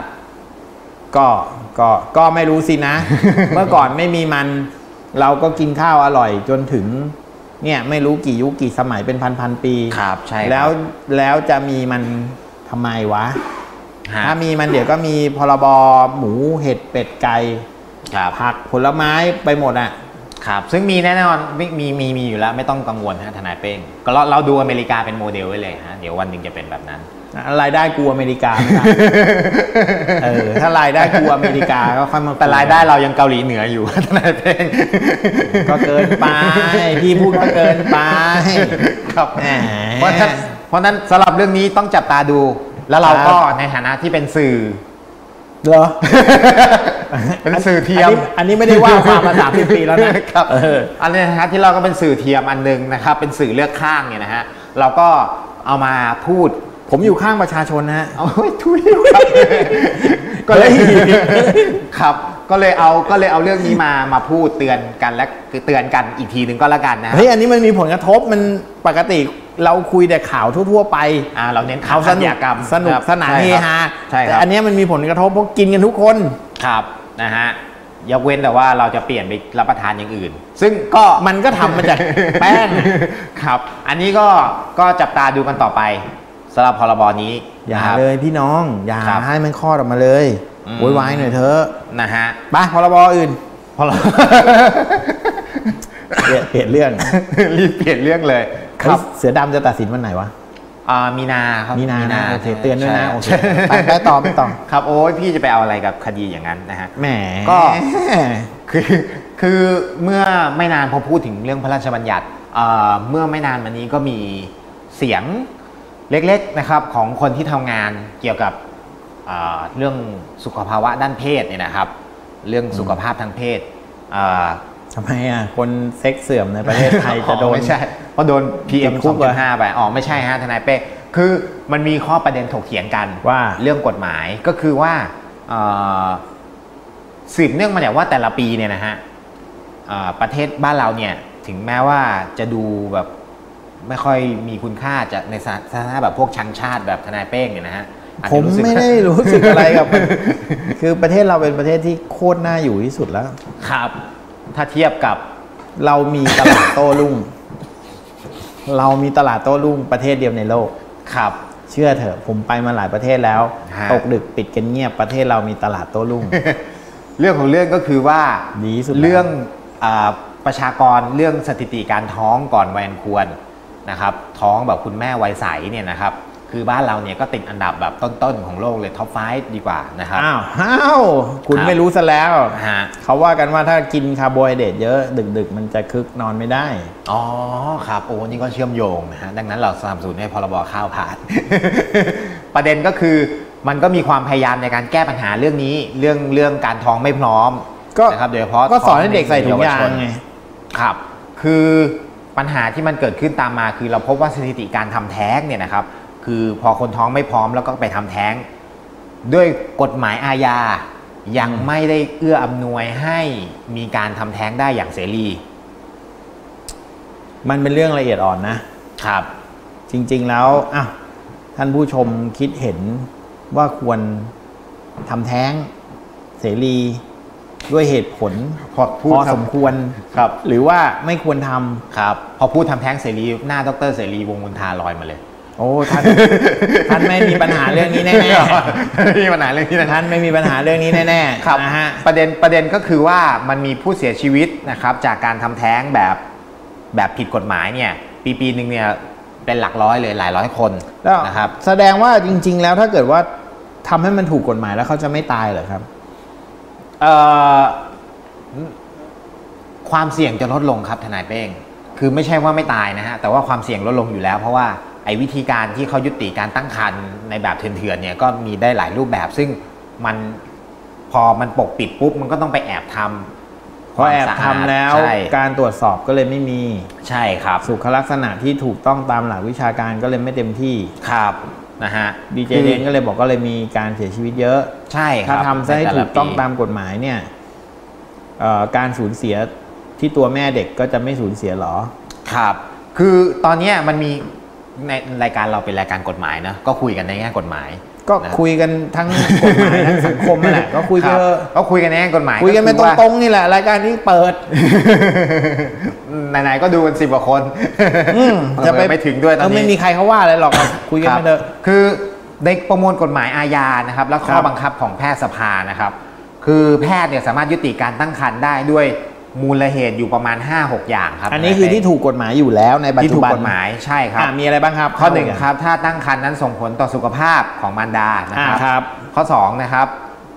ก็ไม่รู้สินะ เมื่อก่อนไม่มีมันเราก็กินข้าวอร่อยจนถึงเนี่ยไม่รู้กี่ยุคกี่สมัยเป็นพันปีครับใช่แล้วจะมีมันทำไมวะถ้ามีมันเดี๋ยวก็มีพรบหมูเห็ดเป็ดไก่ผักผลไม้ไปหมดอ่ะครับซึ่งมีแน่นอนมีอยู่แล้วไม่ต้องกังวลฮะทนายเป้งก็เราดูอเมริกาเป็นโมเดลไว้เลยฮะเดี๋ยววันหนึ่งจะเป็นแบบนั้นรายได้กูอเมริกาถ้ารายได้กูอเมริกาก็ค่อยมาแต่รายได้เรายังเกาหลีเหนืออยู่ทนายเป้งก็เกินไปพี่พูดก็เกินไปครับเพราะนั้นสำหรับเรื่องนี้ต้องจับตาดูแล้วเราก็ในฐานะที่เป็นสื่อเหรอเป็นสื่อเทียมอันนี้ไม่ได้ว่าความมา30 ปีแล้วนะครับอันนี้นะฮะที่เราก็เป็นสื่อเทียมอันนึงนะครับเป็นสื่อเลือกข้างเนี่ยนะฮะเราก็เอามาพูดผมอยู่ข้างประชาชนนะฮะทุยก็เลยครับก็เลยเอาเรื่องนี้มาพูดเตือนกันและเตือนกันอีกทีหนึ่งก็แล้วกันนะอันนี้มันมีผลกระทบมันปกติเราคุยแต่ข่าวทั่วๆไปเราเน้นข่าวสนุกสนานเฮฮาแต่อันนี้มันมีผลกระทบเพราะกินกันทุกคนครับนะฮะยกเว้นแต่ว่าเราจะเปลี่ยนไปรับประทานอย่างอื่นซึ่งก็มันก็ทำมาจากแป้งครับอันนี้ก็จับตาดูกันต่อไปสำหรับพรบนี้อย่าเลยพี่น้องอย่าให้มันคลอดออกมาเลยโวยวายหน่อยเถอะนะฮะไปพรบอื่นเปลี่ยนเรื่องรีบเปลี่ยนเรื่องเลยครับเสือดำจะตัดสินวันไหนวะมีนาครับมีนาโอเคเตือนด้วยนะโอเคไปต่อครับโอ้ยพี่จะไปเอาอะไรกับคดีอย่างนั้นนะฮะแหมก็คือเมื่อไม่นานพอพูดถึงเรื่องพระราชบัญญัติเมื่อไม่นานมานี้ก็มีเสียงเล็กๆนะครับของคนที่ทำงานเกี่ยวกับเรื่องสุขภาวะด้านเพศเนี่ยนะครับเรื่องสุขภาพทางเพศทำไมคนเซ็กเสื่อมในประเทศไทยจะโดนไม่ใช่เพราะโดน PM 2.5 ไปไม่ใช่ฮะทนายเป้คือมันมีข้อประเด็นถกเถียงกันว่าเรื่องกฎหมายก็คือว่าสืบเนื่องมาจากว่าแต่ละปีเนี่ยนะฮะประเทศบ้านเราเนี่ยถึงแม้ว่าจะดูแบบไม่ค่อยมีคุณค่าจะในสถานะแบบพวกชังชาติแบบทนายเป้งเนี่ยนะฮะผมไม่ได้รู้สึกอะไรกับคือประเทศเราเป็นประเทศที่โคตรน่าอยู่ที่สุดแล้วครับถ้าเทียบกับเรามีตลาดโต้รุ่งเรามีตลาดโต้รุ่งประเทศเดียวในโลกครับเชื่อเถอะผมไปมาหลายประเทศแล้วตกดึกปิดกันเงียบประเทศเรามีตลาดโต้รุ่งเรื่องของเรื่องก็คือว่าดีสุดเรื่องประชากรเรื่องสถิติการท้องก่อนวัยอันควรนะครับท้องแบบคุณแม่วัยใสเนี่ยนะครับคือบ้านเราเนี่ยก็ติดอันดับแบบต้นๆของโลกเลยท็อป5ดีกว่านะครับอ้าวคุณไม่รู้ซะแล้วเขาว่ากันว่าถ้ากินคาร์โบไฮเดรตเยอะดึกๆมันจะคึกนอนไม่ได้อ๋อครับโอ้นี่ก็เชื่อมโยงนะฮะดังนั้นเราสนับสนุนให้พรบข้าวผ่าน ประเด็นก็คือมันก็มีความพยายามในการแก้ปัญหาเรื่องนี้เรื่องการท้องไม่พร้อมนะครับโดยเฉพาะก็สอนให้เด็กใส่ถุงยางไงครับคือปัญหาที่มันเกิดขึ้นตามมาคือเราพบว่าสถิติการทำแท้งเนี่ยนะครับคือพอคนท้องไม่พร้อมแล้วก็ไปทำแท้งด้วยกฎหมายอาญายังไม่ได้เอื้ออำนวยให้มีการทำแท้งได้อย่างเสรีมันเป็นเรื่องละเอียดอ่อนนะครับจริงๆแล้วท่านผู้ชมคิดเห็นว่าควรทำแท้งเสรีด้วยเหตุผลพอสมควรครับหรือว่าไม่ควรทำครับพอพูดทำแท้งเสรีหน้าดร.เสรีวงศ์มนทาลอยมาเลยโอ้ท่านไม่มีปัญหาเรื่องนี้แน่ๆไม่มีปัญหาเรื่องนี้ท่านไม่มีปัญหาเรื่องนี้แน่ๆครับนะฮะประเด็นก็คือว่ามันมีผู้เสียชีวิตนะครับจากการทำแท้งแบบผิดกฎหมายเนี่ยปีนึงเนี่ยเป็นหลักร้อยเลยหลายร้อยคนนะครับแสดงว่าจริงๆแล้วถ้าเกิดว่าทำให้มันถูกกฎหมายแล้วเขาจะไม่ตายเหรอครับความเสี่ยงจะลดลงครับทนายเป้งคือไม่ใช่ว่าไม่ตายนะฮะแต่ว่าความเสี่ยงลดลงอยู่แล้วเพราะว่าไอ้วิธีการที่เขายุติการตั้งครรภ์ในแบบเถื่อนๆเนี่ยก็มีได้หลายรูปแบบซึ่งมันพอมันปกปิดปุ๊บมันก็ต้องไปแอบทำพอแอบทำแล้วการตรวจสอบก็เลยไม่มีใช่ครับสุขลักษณะที่ถูกต้องตามหลักวิชาการก็เลยไม่เต็มที่ครับนะฮะดีเจเดนก็เลยบอกก็เลยมีการเสียชีวิตเยอะใช่ครับถ้าทำให้ถูกต้องตามกฎหมายเนี่ยการสูญเสียที่ตัวแม่เด็กก็จะไม่สูญเสียหรอครับคือตอนนี้มันมีในรายการเราเป็นรายการกฎหมายนะก็คุยกันในแง่กฎหมายก็คุยกันทั้งกฎหมายทั้งสังคมนั่นแหละก็คุยกันก็คุยกันในแง่กฎหมายคุยกันไปตรงๆนี่แหละรายการที่เปิดไหนๆก็ดูกัน10 กว่าคนจะไปไม่ถึงด้วยตอนนี้ไม่มีใครเขาว่าอะไรหรอกคุยกันไปเถอะคือในประมวลกฎหมายอาญานะครับแล้วข้อบังคับของแพทยสภานะครับคือแพทย์เนี่ยสามารถยุติการตั้งครรภ์ได้ด้วยมูลเหตุอยู่ประมาณ 5-6 อย่างครับอันนี้คือที่ถูกกฎหมายอยู่แล้วในปัจจุบันที่ถูกกฎหมายใช่ครับมีอะไรบ้างครับข้อ1ครับถ้าตั้งครรภ์นั้นส่งผลต่อสุขภาพของมารดานะครับข้อ2นะครับ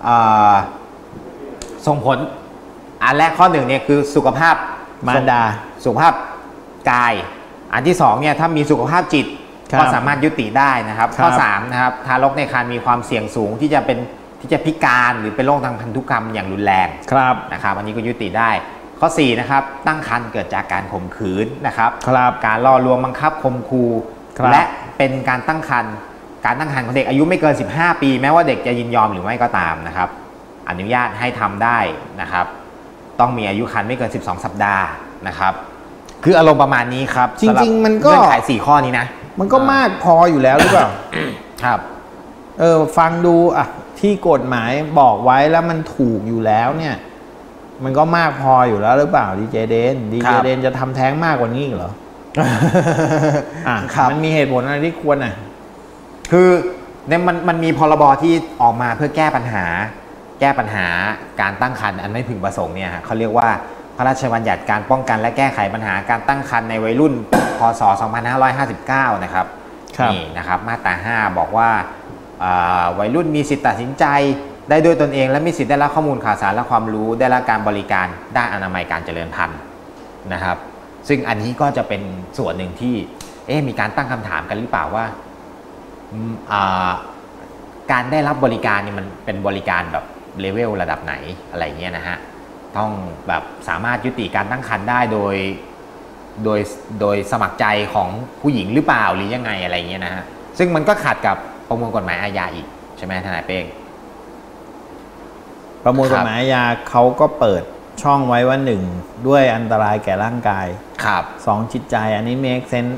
ส่งผลอันแรกข้อ1เนี่ยคือสุขภาพมารดาสุขภาพกายอันที่2เนี่ยถ้ามีสุขภาพจิตก็สามารถยุติได้นะครับข้อ3นะครับทารกในครรภ์มีความเสี่ยงสูงที่จะพิการหรือเป็นโรคทางพันธุกรรมอย่างรุนแรงนะครับอันนี้ก็ยุติได้ข้อ4นะครับตั้งครรภ์เกิดจากการข่มขืนนะครับการล่อลวงบังคับข่มขู่และเป็นการตั้งครรภ์ของเด็กอายุไม่เกิน15 ปีแม้ว่าเด็กจะยินยอมหรือไม่ก็ตามนะครับอนุญาตให้ทำได้นะครับต้องมีอายุครรภ์ไม่เกิน12 สัปดาห์นะครับคืออารมณ์ประมาณนี้ครับจริงๆมันก็เงื่อนไข4 ข้อนี้นะมันก็มากพออยู่แล้วหรือเปล่าครับฟังดูที่กฎหมายบอกไว้แล้วมันถูกอยู่แล้วเนี่ยมันก็มากพออยู่แล้วหรือเปล่าดีเจเดนจะทำแท้งมากกว่านี้เหรอมันมีเหตุผลอะไรที่ควรคือเนี่ยมันมีพรบที่ออกมาเพื่อแก้ปัญหาการตั้งครรภ์อันไม่พึงประสงค์เนี่ยเขาเรียกว่าพระราชบัญญัติการป้องกันและแก้ไขปัญหาการตั้งครรภ์ในวัยรุ่นพ.ศ. 2559นะครับนี่นะครับมาตรา5บอกว่าวัยรุ่นมีสิทธิตัดสินใจได้ด้วยตนเองและมีสิทธิ์ได้รับข้อมูลข่าวสารและความรู้ได้รับการบริการด้านอนามัยการเจริญพันธุ์นะครับซึ่งอันนี้ก็จะเป็นส่วนหนึ่งที่มีการตั้งคำถามกันหรือเปล่าว่าการได้รับบริการนี่มันเป็นบริการแบบเลเวลระดับไหนอะไรเงี้ยนะฮะต้องแบบสามารถยุติการตั้งครรภ์ได้โดยสมัครใจของผู้หญิงหรือเปล่าหรือยังไงอะไรเงี้ยนะฮะซึ่งมันก็ขัดกับประมวลกฎหมายอาญาอีกใช่ไหมทนายเป้งประมวลกฎหมายอาญาเขาก็เปิดช่องไว้ว่า1ด้วยอันตรายแก่ร่างกาย2จิตใจอันนี้ make sense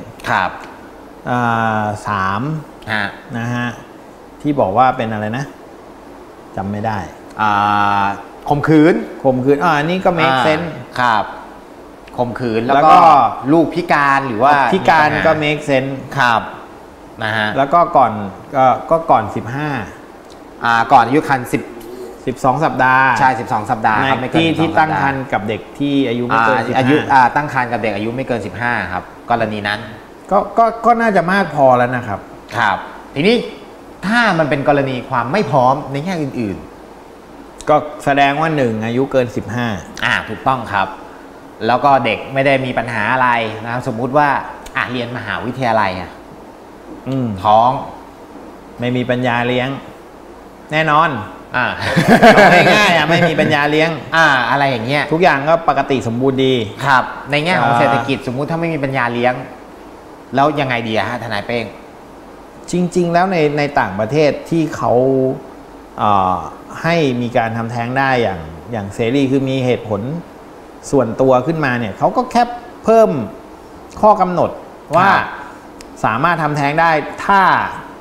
3นะฮะที่บอกว่าเป็นอะไรนะจำไม่ได้ข่มขืนอันนี้ก็ make sense ครับข่มขืนแล้วก็ลูกพิการหรือว่าพิการก็ make sense ครับนะฮะแล้วก็ก่อน15 ก่อนอายุครรภ์ 12 สัปดาห์ใช่12 สัปดาห์ครับที่ตั้งครรภ์กับเด็กที่อายุไม่เกิน15 อายุตั้งครรภ์กับเด็กอายุไม่เกิน15ครับกรณีนั้นก็น่าจะมากพอแล้วนะครับครับทีนี้ถ้ามันเป็นกรณีความไม่พร้อมในแง่อื่นๆก็แสดงว่า1อายุเกิน15 ถูกต้องครับแล้วก็เด็กไม่ได้มีปัญหาอะไรนะครับสมมุติว่าเรียนมหาวิทยาลัยท้องไม่มีปัญญาเลี้ยงแน่นอนง่ายๆไม่มีปัญญาเลี้ยงอะไรอย่างเงี้ยทุกอย่างก็ปกติสมบูรณ์ดีครับในแง่ของเศรษฐกิจสมมุติถ้าไม่มีปัญญาเลี้ยงแล้วยังไงดีฮะทนายเป้งจริงๆแล้วในต่างประเทศที่เขาให้มีการทำแท้งได้อย่างเสรีคือมีเหตุผลส่วนตัวขึ้นมาเนี่ยเขาก็แค่เพิ่มข้อกำหนดว่าสามารถทำแท้งได้ถ้า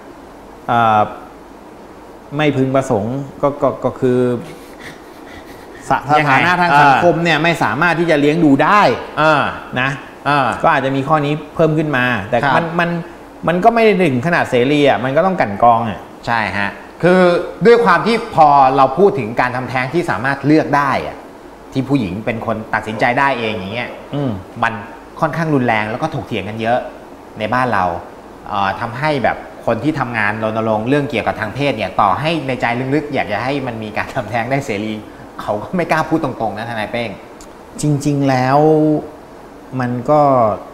ไม่พึงประสงค์ก็คือสถานะทางสังคมเนี่ยไม่สามารถที่จะเลี้ยงดูได้นะก็อาจจะมีข้อนี้เพิ่มขึ้นมาแต่มันก็ไม่ได้ถึงขนาดเสรีมันก็ต้องกั่นกรองใช่ฮะคือด้วยความที่พอเราพูดถึงการทำแท้งที่สามารถเลือกได้ที่ผู้หญิงเป็นคนตัดสินใจได้เองอย่างเงี้ยมันค่อนข้างรุนแรงแล้วก็ถกเถียงกันเยอะในบ้านเราทำให้แบบคนที่ทำงานรณรงค์เรื่องเกี่ยวกับทางเพศเนี่ยต่อให้ในใจลึกๆอยากจะให้มันมีการทำแท้งได้เสรีเขาก็ไม่กล้าพูดตรงๆนะทนายเป้งจริงๆแล้วมันก็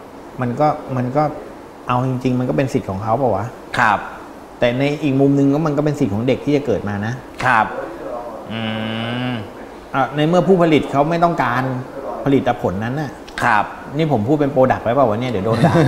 เอาจริงๆมันก็เป็นสิทธิ์ของเขาเปล่าวะครับแต่ในอีกมุมนึงก็มันก็เป็นสิทธิ์ของเด็กที่จะเกิดมานะครับในเมื่อผู้ผลิตเขาไม่ต้องการผลิตผลนั้นน่ะครับนี่ผมพูดเป็นโปรดักต์ไว้เปล่าวะเนี่ยเดี๋ยวโดนด่า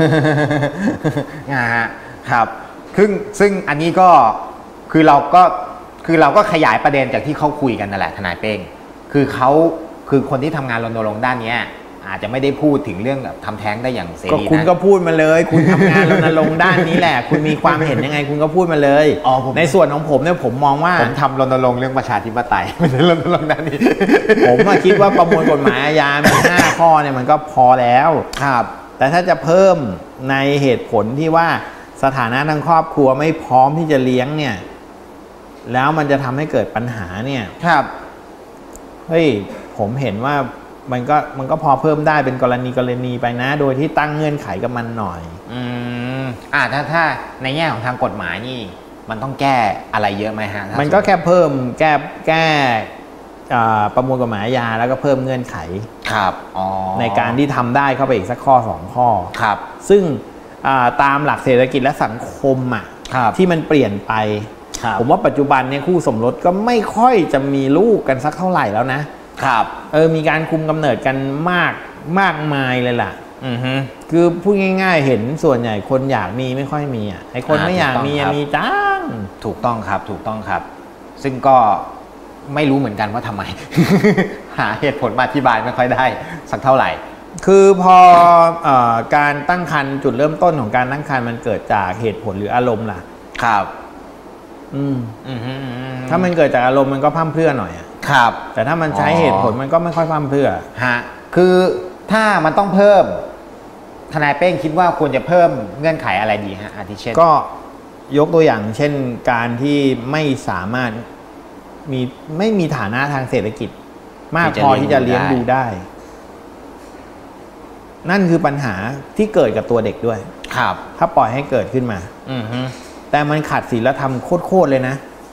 ครับซึ่งอันนี้ก็คือเราก็ขยายประเด็นจากที่เขาคุยกันนั่นแหละทนายเป้งคือคนที่ทำงานรณรงค์ด้านนี้อาจจะไม่ได้พูดถึงเรื่องแบบทำแท้งได้อย่างเสรีนะคุณก็พูดมาเลยคุณทำงานรณรงค์ด้านนี้แหละคุณมีความเห็นยังไงคุณก็พูดมาเลยในส่วนของผมเนี่ยผมมองว่าผมทำรณรงค์เรื่องประชาธิปไตยไม่ใช่รณรงค์ด้านนี้ผมคิดว่าประมวลกฎหมายอาญามี5 ข้อเนี่ยมันก็พอแล้วครับแต่ถ้าจะเพิ่มในเหตุผลที่ว่าสถานะทางครอบครัวไม่พร้อมที่จะเลี้ยงเนี่ยแล้วมันจะทำให้เกิดปัญหาเนี่ยครับเฮ้ยผมเห็นว่ามันก็พอเพิ่มได้เป็นกรณีไปนะโดยที่ตั้งเงื่อนไขกับมันหน่อยถ้าในแง่ของทางกฎหมายนี่มันต้องแก้อะไรเยอะไหมฮะมันก็แค่เพิ่มแก้ประมวลกฎหมายอาญาแล้วก็เพิ่มเงื่อนไขครับในการที่ทำได้เข้าไปอีกสักข้อ2 ข้อครับซึ่งตามหลักเศรษฐกิจและสังคมที่มันเปลี่ยนไปผมว่าปัจจุบันเนี่ยคู่สมรสก็ไม่ค่อยจะมีลูกกันสักเท่าไหร่แล้วนะครับมีการคุมกำเนิดกันมากมายเลยล่ะคือพูดง่ายๆเห็นส่วนใหญ่คนอยากมีไม่ค่อยมีไอ้คนไม่อยากมีมีจังถูกต้องครับซึ่งก็ไม่รู้เหมือนกันว่าทำไม หาเหตุผลมาอธิบายไม่ค่อยได้สักเท่าไหร่คือพอการตั้งครรภ์จุดเริ่มต้นของการตั้งครรภ์มันเกิดจากเหตุผลหรืออารมณ์ล่ะครับถ้ามันเกิดจากอารมณ์มันก็พร่ำเพรื่อหน่อยครับแต่ถ้ามันใช้เหตุผลมันก็ไม่ค่อยพร่ำเพรื่อคือถ้ามันต้องเพิ่มทนายเป้งคิดว่าควรจะเพิ่มเงื่อนไขอะไรดีฮะอาทิเช่นก็ยกตัวอย่างเช่นการที่ไม่สามารถไม่มีฐานะทางเศรษฐกิจมากพอที่จะเลี้ยงดูได้นั่นคือปัญหาที่เกิดกับตัวเด็กด้วยครับถ้าปล่อยให้เกิดขึ้นมาแต่มันขัดศีลธรรมโคตรเลยนะ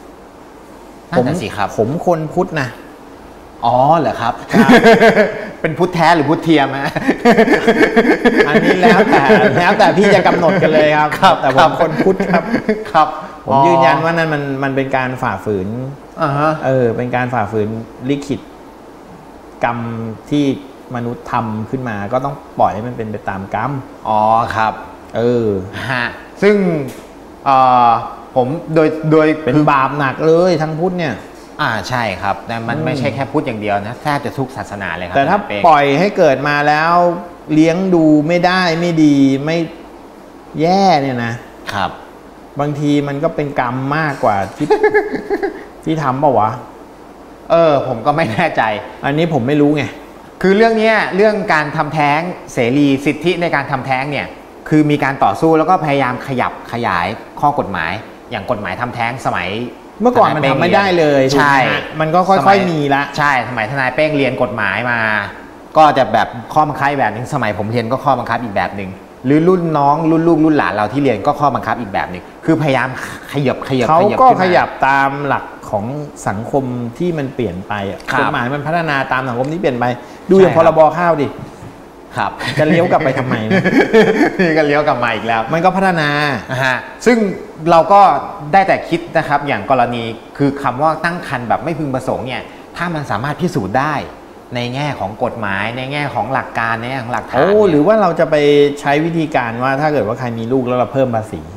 ผมคนพุทธนะเหรอครับเป็นพุทธแท้หรือพุทธเทียมฮะอันนี้แล้วแต่พี่จะกำหนดกันเลยครับแต่ผมคนพุทธครับผมยืนยันว่านั่นมันเป็นการฝ่าฝืนเป็นการฝ่าฝืนลิขิตกรรมที่มนุษย์ทำขึ้นมาก็ต้องปล่อยให้มันเป็นไปตามกรรมครับซึ่งผมโดยเป็นบาปหนักเลยทั้งพุทธเนี่ยใช่ครับแต่มันไม่ใช่แค่พุทธอย่างเดียวนะแทบจะทุกศาสนาเลยครับแต่ถ้าปล่อยให้เกิดมาแล้วเลี้ยงดูไม่ได้ไม่ดีไม่แย่เนี่ยนะครับบางทีมันก็เป็นกรรมมากกว่าที่ทำเปล่าวะผมก็ไม่แน่ใจอันนี้ผมไม่รู้ไงคือเรื่องการทำแท้งเสรีสิทธิในการทำแท้งเนี่ยคือมีการต่อสู้แล้วก็พยายามขยายข้อกฎหมายอย่างกฎหมายทำแท้งสมัยเมื่อก่อนมันทำไม่ได้เลยใช่มันก็ค่อยๆมีละใช่สมัยทนายเป้งเรียนกฎหมายมาก็จะแบบข้อบังคับแบบนึงสมัยผมเรียนก็ข้อบังคับอีกแบบนึงหรือรุ่นน้องรุ่นลูกรุ่นหลานเราที่เรียนก็ข้อบังคับอีกแบบนึงคือพยายามขยับเขาก็ขยับตามหลักของสังคมที่มันเปลี่ยนไปกฎหมายมันพัฒนาตามสังคมที่เปลี่ยนไปดูอย่างพรบข้าวดิครับจะเลี้ยวกลับไปทำไมนี่ก็เลี้ยวกลับมาอีกแล้วมันก็พัฒนาซึ่งเราก็ได้แต่คิดนะครับอย่างกรณีคือคำว่าตั้งครรภ์แบบไม่พึงประสงค์เนี่ยถ้ามันสามารถพิสูจน์ได้ในแง่ของกฎหมายในแง่ของหลักการในแง่ของหลักฐานหรือว่าเราจะไปใช้วิธีการว่าถ้าเกิดว่าใครมีลูกแล้วเราเพิ่มภาษี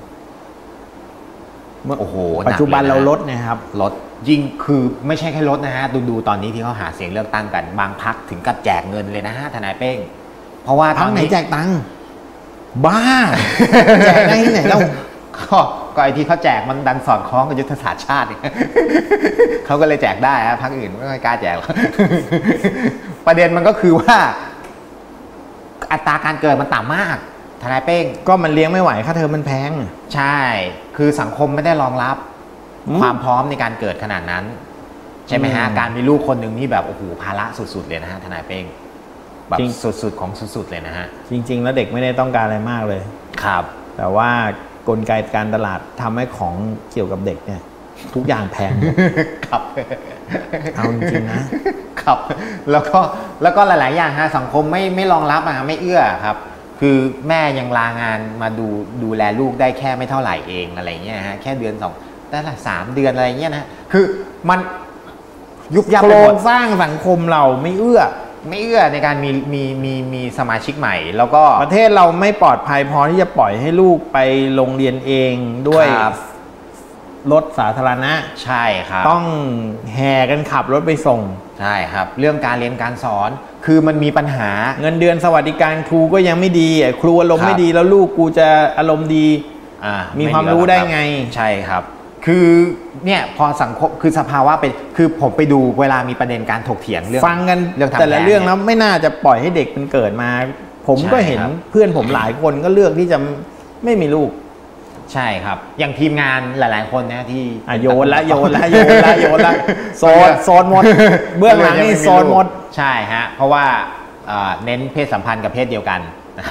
โอ้โหปัจจุบันเราลดนะครับลดยิ่งคือไม่ใช่แค่ลดนะฮะดูตอนนี้ที่เขาหาเสียงเลือกตั้งกันบางพรรคถึงกับแจกเงินเลยนะฮะทนายเป้งเพราะว่าพรรคไหนแจกตังค์บ้าแจกได้ที่ไหนแล้วก็ไอ้ที่เขาแจกมันดันสอดคล้องกับยุทธศาสตร์ชาติเขาก็เลยแจกได้ฮะพรรคอื่นไม่ค่อยกล้าแจกประเด็นมันก็คือว่าอัตราการเกิดมันต่ำมากทนายเป้งก็มันเลี้ยงไม่ไหวค่าเทอมมันแพงใช่คือสังคมไม่ได้รองรับความพร้อมในการเกิดขนาดนั้นใช่ไหมฮะการมีลูกคนหนึ่งนี่แบบโอ้โหภาระสุดๆเลยนะฮะทนายเป้งแบบสุดๆของสุดๆเลยนะฮะจริงๆแล้วเด็กไม่ได้ต้องการอะไรมากเลยครับแต่ว่ากลไกการตลาดทำให้ของเกี่ยวกับเด็กเนี่ยทุกอย่างแพงครับเอาจริงๆนะครับแล้วก็หลายๆอย่างฮะสังคมไม่รองรับไม่เอื้อครับคือแม่ยังลางานมาดูแลลูกได้แค่ไม่เท่าไหร่เองอะไรเงี้ยฮะแค่เดือน2แต่ละ3 เดือนอะไรเงี้ยนะคือมันยุบยับโครงสร้างสังคมเราไม่เอื้อในการมีสมาชิกใหม่แล้วก็ประเทศเราไม่ปลอดภัยพอที่จะปล่อยให้ลูกไปโรงเรียนเองด้วยรถสาธารณะใช่ครับต้องแห่กันขับรถไปส่งใช่ครับเรื่องการเรียนการสอนคือมันมีปัญหาเงินเดือนสวัสดิการครูก็ยังไม่ดีครูอารมณ์ไม่ดีแล้วลูกกูจะอารมณ์ดีมีความรู้ได้ไงใช่ครับคือเนี่ยพอสังคมคือสภาวะเป็นคือผมไปดูเวลามีประเด็นการถกเถียงเรื่องฟังกันแต่ละเรื่องแล้วไม่น่าจะปล่อยให้เด็กมันเกิดมาผมก็เห็นเพื่อนผมหลายคนก็เลือกที่จะไม่มีลูกใช่ครับอย่างทีมงานหลายๆคนนะที่โยนละโซนหมดเบื้องหลังนี่โซนหมดใช่ฮะเพราะว่าเน้นเพศสัมพันธ์กับเพศเดียวกัน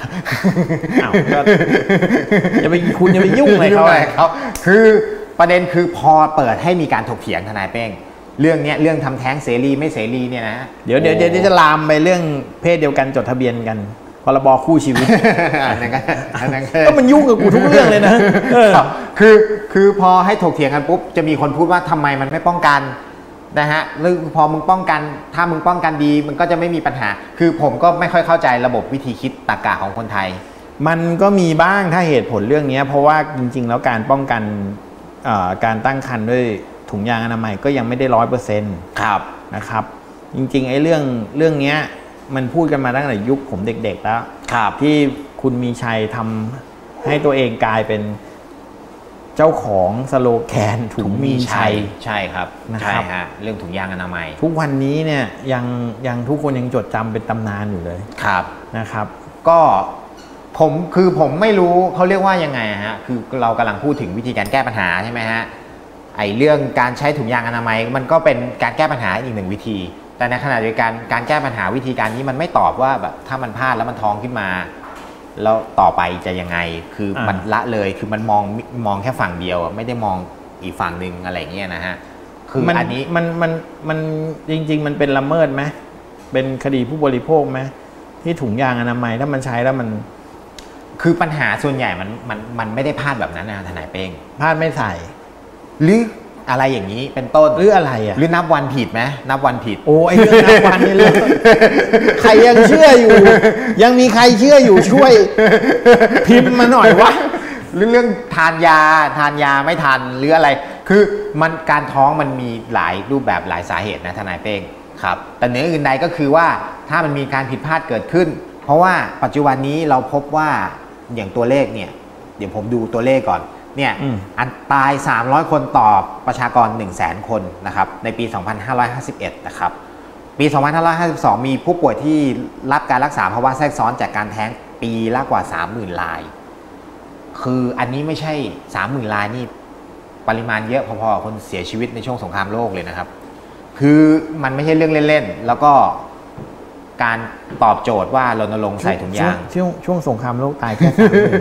อย่าไปยุ่งเลยเขาคือประเด็นคือพอเปิดให้มีการถกเถียงทนายเป้งเรื่องทำแท้งเสรีไม่เสรีเนี่ยนะเดี๋ยวจะลามไปเรื่องเพศเดียวกันจดทะเบียนกันพรบคู่ชีวิตก็มันยุ่งกับกูทุกเรื่องเลยนะคือพอให้ถกเถียงกันปุ๊บจะมีคนพูดว่าทำไมมันไม่ป้องกันนะฮะหรือพอมึงป้องกันถ้ามึงป้องกันดีมันก็จะไม่มีปัญหาคือผมก็ไม่ค่อยเข้าใจระบบวิธีคิดตรรกะของคนไทยมันก็มีบ้างถ้าเหตุผลเรื่องนี้เพราะว่าจริงๆแล้วการป้องกันการตั้งครรภ์ด้วยถุงยางอนามัยก็ยังไม่ได้100% ครับนะครับจริงๆไอ้เรื่องนี้มันพูดกันมาตั้งแต่ยุคผมเด็กๆแล้วที่คุณมีชัยทำให้ตัวเองกลายเป็นเจ้าของสโลแกนถุงมีชัยใช่ครับใช่ฮะเรื่องถุงยางอนามัยทุกวันนี้เนี่ยยังทุกคนยังจดจำเป็นตำนานอยู่เลยครับนะครับก็ผมไม่รู้เขาเรียกว่ายังไงฮะคือเรากำลังพูดถึงวิธีการแก้ปัญหาใช่ไหมฮะไอ้เรื่องการใช้ถุงยางอนามัยมันก็เป็นการแก้ปัญหาอีกหนึ่งวิธีแต่ในขณะเดียวกันการแก้ปัญหาวิธีการนี้มันไม่ตอบว่าแบบถ้ามันพลาดแล้วมันท้องขึ้นมาแล้วต่อไปจะยังไงคือมันละเลยคือมันมองแค่ฝั่งเดียวไม่ได้มองอีกฝั่งหนึ่งอะไรเงี้ยนะฮะคืออันนี้มันจริงๆมันเป็นละเมิดไหมเป็นคดีผู้บริโภคไหมที่ถุงยางอนามัยถ้ามันใช้แล้วมันคือปัญหาส่วนใหญ่มันไม่ได้พลาดแบบนั้นนะทนายเป้งพลาดไม่ใส่หรืออะไรอย่างนี้เป็นต้นหรืออะไรอ่ะหรือนับวันผิดไหมนับวันผิดโอ้ไอเรื่องนับวันนี่เรื่องใครยังเชื่ออยู่ยังมีใครเชื่ออยู่ช่วยพิมพ์มาหน่อยวะหรือเรื่องทานยาไม่ทันหรืออะไรคือมันการท้องมันมีหลายรูปแบบหลายสาเหตุนะทนายเป้งครับแต่เหนืออื่นใดก็คือว่าถ้ามันมีการผิดพลาดเกิดขึ้นเพราะว่าปัจจุบันนี้เราพบว่าอย่างตัวเลขเนี่ยเดี๋ยวผมดูตัวเลขก่อนเนี่ยอันตาย300คนต่อประชากร 100,000 คนนะครับในปี 2551 นะครับปี 2552 มีผู้ป่วยที่รับการรักษาภาวะแทรกซ้อนจากการแท้งปีละกว่า 30,000 รายคืออันนี้ไม่ใช่ 30,000 รายนี่ปริมาณเยอะพอๆคนเสียชีวิตในช่วงสงครามโลกเลยนะครับคือมันไม่ใช่เรื่องเล่นๆแล้วก็การตอบโจทย์ว่ารณรงค์ใส่ถุงยางช่วงสงครามโลกตายแค่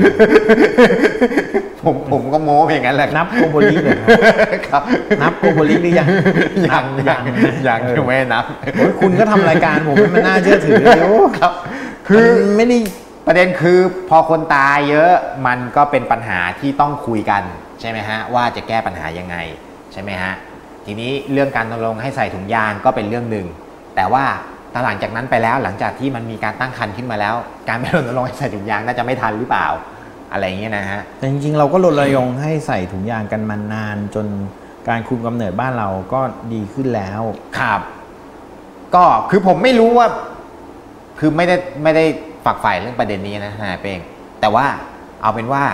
ผมก็โม้อย่างนั้นแหละนับโกโบลิเลยครับนับโกโบลิหรือยังยังไม่นับคุณก็ทำรายการผมมันน่าเชื่อถือครับคือไม่ได้ประเด็นคือพอคนตายเยอะมันก็เป็นปัญหาที่ต้องคุยกันใช่ไหมฮะว่าจะแก้ปัญหายังไงใช่ไหมฮะทีนี้เรื่องการรณรงค์ให้ใส่ถุงยางก็เป็นเรื่องหนึ่งแต่ว่าหลังจากนั้นไปแล้วหลังจากที่มันมีการตั้งครรภ์ขึ้นมาแล้วการไม่รณรงค์ให้ใส่ถุงยางน่าจะไม่ทันหรือเปล่าอะไรเงี้ยนะฮะแต่จริงๆเราก็รณรงค์ให้ใส่ถุงยางกันมานานจนการคุมกำเนิดบ้านเราก็ดีขึ้นแล้วครับก็คือผมไม่รู้ว่าคือไม่ได้ฝักใฝ่เรื่องประเด็นนี้นะนายเป้งแต่ว่าเอาเป็นว่า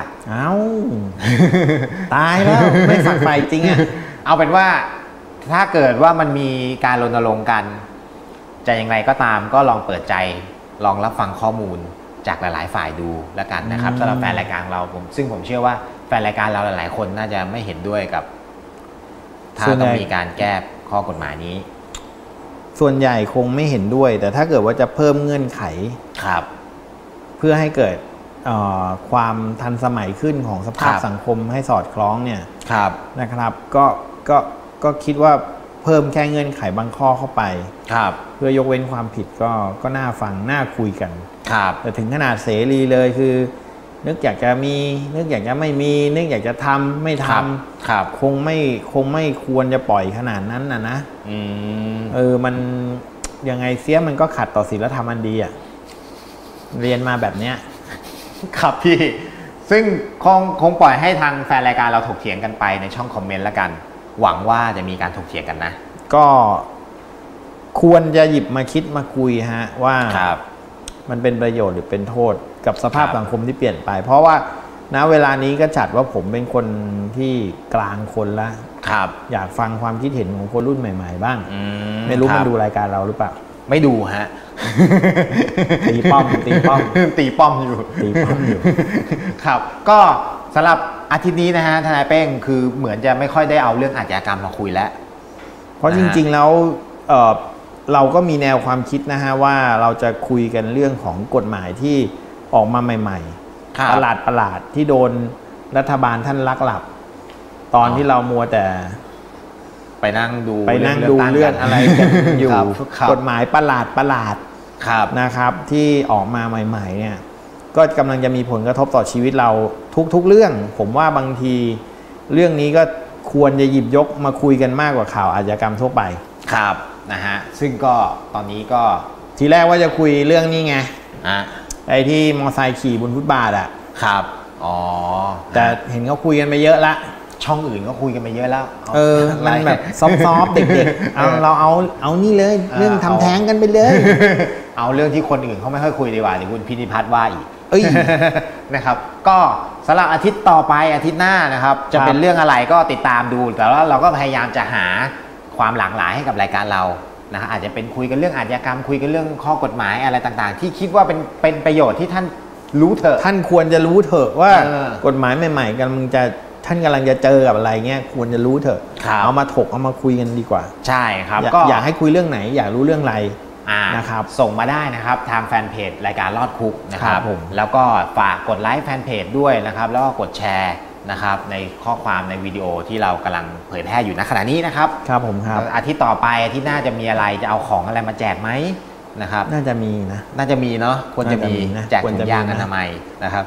ตายแล้วไม่ฝักใฝ่จริงอ่ะเอาเป็นว่าถ้าเกิดว่ามันมีการรณรงค์กันจะอย่างไรก็ตามก็ลองเปิดใจลองรับฟังข้อมูลจากหลายๆฝ่ายดูแล้วกันนะครับสำหรับแฟนรายการเราซึ่งผมเชื่อว่าแฟนรายการเราหลายๆคนน่าจะไม่เห็นด้วยกับถ้าต้องมีการแก้ข้อกฎหมายนี้ส่วนใหญ่คงไม่เห็นด้วยแต่ถ้าเกิดว่าจะเพิ่มเงื่อนไขครับเพื่อให้เกิดความทันสมัยขึ้นของสภาพสังคมให้สอดคล้องเนี่ยนะครับก็คิดว่าเพิ่มแค่เงื่อนไขบางข้อเข้าไปเพื่อยกเว้นความผิดก็น่าฟังน่าคุยกันแต่ถึงขนาดเสรีเลยคือนึกอยากจะมีนึกอยากจะไม่มีนึกอยากจะทำไม่ทำคงไม่ควรจะปล่อยขนาดนั้นนะมันยังไงเสียมันก็ขัดต่อศีลธรรมอันดีอ่ะเรียนมาแบบเนี้ยครับพี่ซึ่งคงปล่อยให้ทางแฟนรายการเราถกเถียงกันไปในช่องคอมเมนต์แล้วกันหวังว่าจะมีการถกเถียงกันนะก็ควรจะหยิบมาคิดมาคุยฮะว่ามันเป็นประโยชน์หรือเป็นโทษกับสภาพสังคมที่เปลี่ยนไปเพราะว่าณเวลานี้ก็จัดว่าผมเป็นคนที่กลางคนละอยากฟังความคิดเห็นของคนรุ่นใหม่ๆบ้างไม่รู้มันดูรายการเราหรือเปล่าไม่ดูฮะตีป้อมอยู่ครับก็สำหรับอาทิตย์นี้นะฮะทนายเป้งคือเหมือนจะไม่ค่อยได้เอาเรื่องอาชญากรรมมาคุยแล้วเพราะจริงๆแล้วเราก็มีแนวความคิดนะฮะว่าเราจะคุยกันเรื่องของกฎหมายที่ออกมาใหม่ๆประหลาดที่โดนรัฐบาลท่านลักหลับตอนที่เรามัวแต่ไปนั่งดูเรื่องอะไรกันอยู่กฎหมายประหลาดนะครับที่ออกมาใหม่ๆเนี่ยก็กำลังจะมีผลกระทบต่อชีวิตเราทุกเรื่องผมว่าบางทีเรื่องนี้ก็ควรจะหยิบยกมาคุยกันมากกว่าข่าวอาชญากรรมทั่วไปครับนะฮะซึ่งก็ตอนนี้ก็ทีแรกว่าจะคุยเรื่องนี้ไงไอ้ที่มอไซค์ขี่บนฟุตบาทอ่ะครับอ๋อแต่เห็นเขาคุยกันไปเยอะละช่องอื่นก็คุยกันไปเยอะแล้วมันแบบซอฟต์เด็กๆเราเอานี่เลยเรื่องทำแท้งกันไปเลยเอาเรื่องที่คนอื่นเขาไม่ค่อยคุยดีกว่าเดี๋ยวคุณพินิพัฒน์ว่าอีกนะครับก็สำหรับอาทิตย์ต่อไปอาทิตย์หน้านะครับจะเป็นเรื่องอะไรก็ติดตามดูแต่ว่าเราก็พยายามจะหาความหลากหลายให้กับรายการเรานะอาจจะเป็นคุยกันเรื่องอาชญากรรมคุยกันเรื่องข้อกฎหมายอะไรต่างๆที่คิดว่าเป็นประโยชน์ที่ท่านรู้เถอะท่านควรจะรู้เถอะว่ากฎหมายใหม่ๆกันมึงจะท่านกำลังจะเจอกับอะไรเงี้ยควรจะรู้เถอะเอามาถกเอามาคุยกันดีกว่าใช่ครับก็อยากให้คุยเรื่องไหนอยากรู้เรื่องอะไรนะครับส่งมาได้นะครับทางแฟนเพจรายการลอดคุกนะครับแล้วก็ฝากกดไลค์แฟนเพจด้วยนะครับแล้วก็กดแชร์นะครับในข้อความในวิดีโอที่เรากำลังเผยแพร่อยู่ณขณะนี้นะครับครับผมครับอาทิตย์ต่อไปอาทิตย์หน้าจะมีอะไรจะเอาของอะไรมาแจกไหมนะครับน่าจะมีนะน่าจะมีเนาะควรจะมีแจกถุงยางอนามัยนะครับ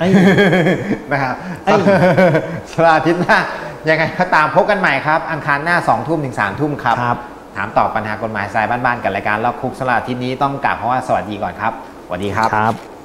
สำหรับอาทิตย์หน้ายังไงก็ตามพบกันใหม่ครับอังคารหน้า 20:00 ถึง 3:00 ครับถามตอบปัญหากฎหมายสายบ้านๆกับรายการลอดคุกสำหรับอาทิตย์นี้ต้องกล่าวเพราะว่าสวัสดีก่อนครับสวัสดีครับ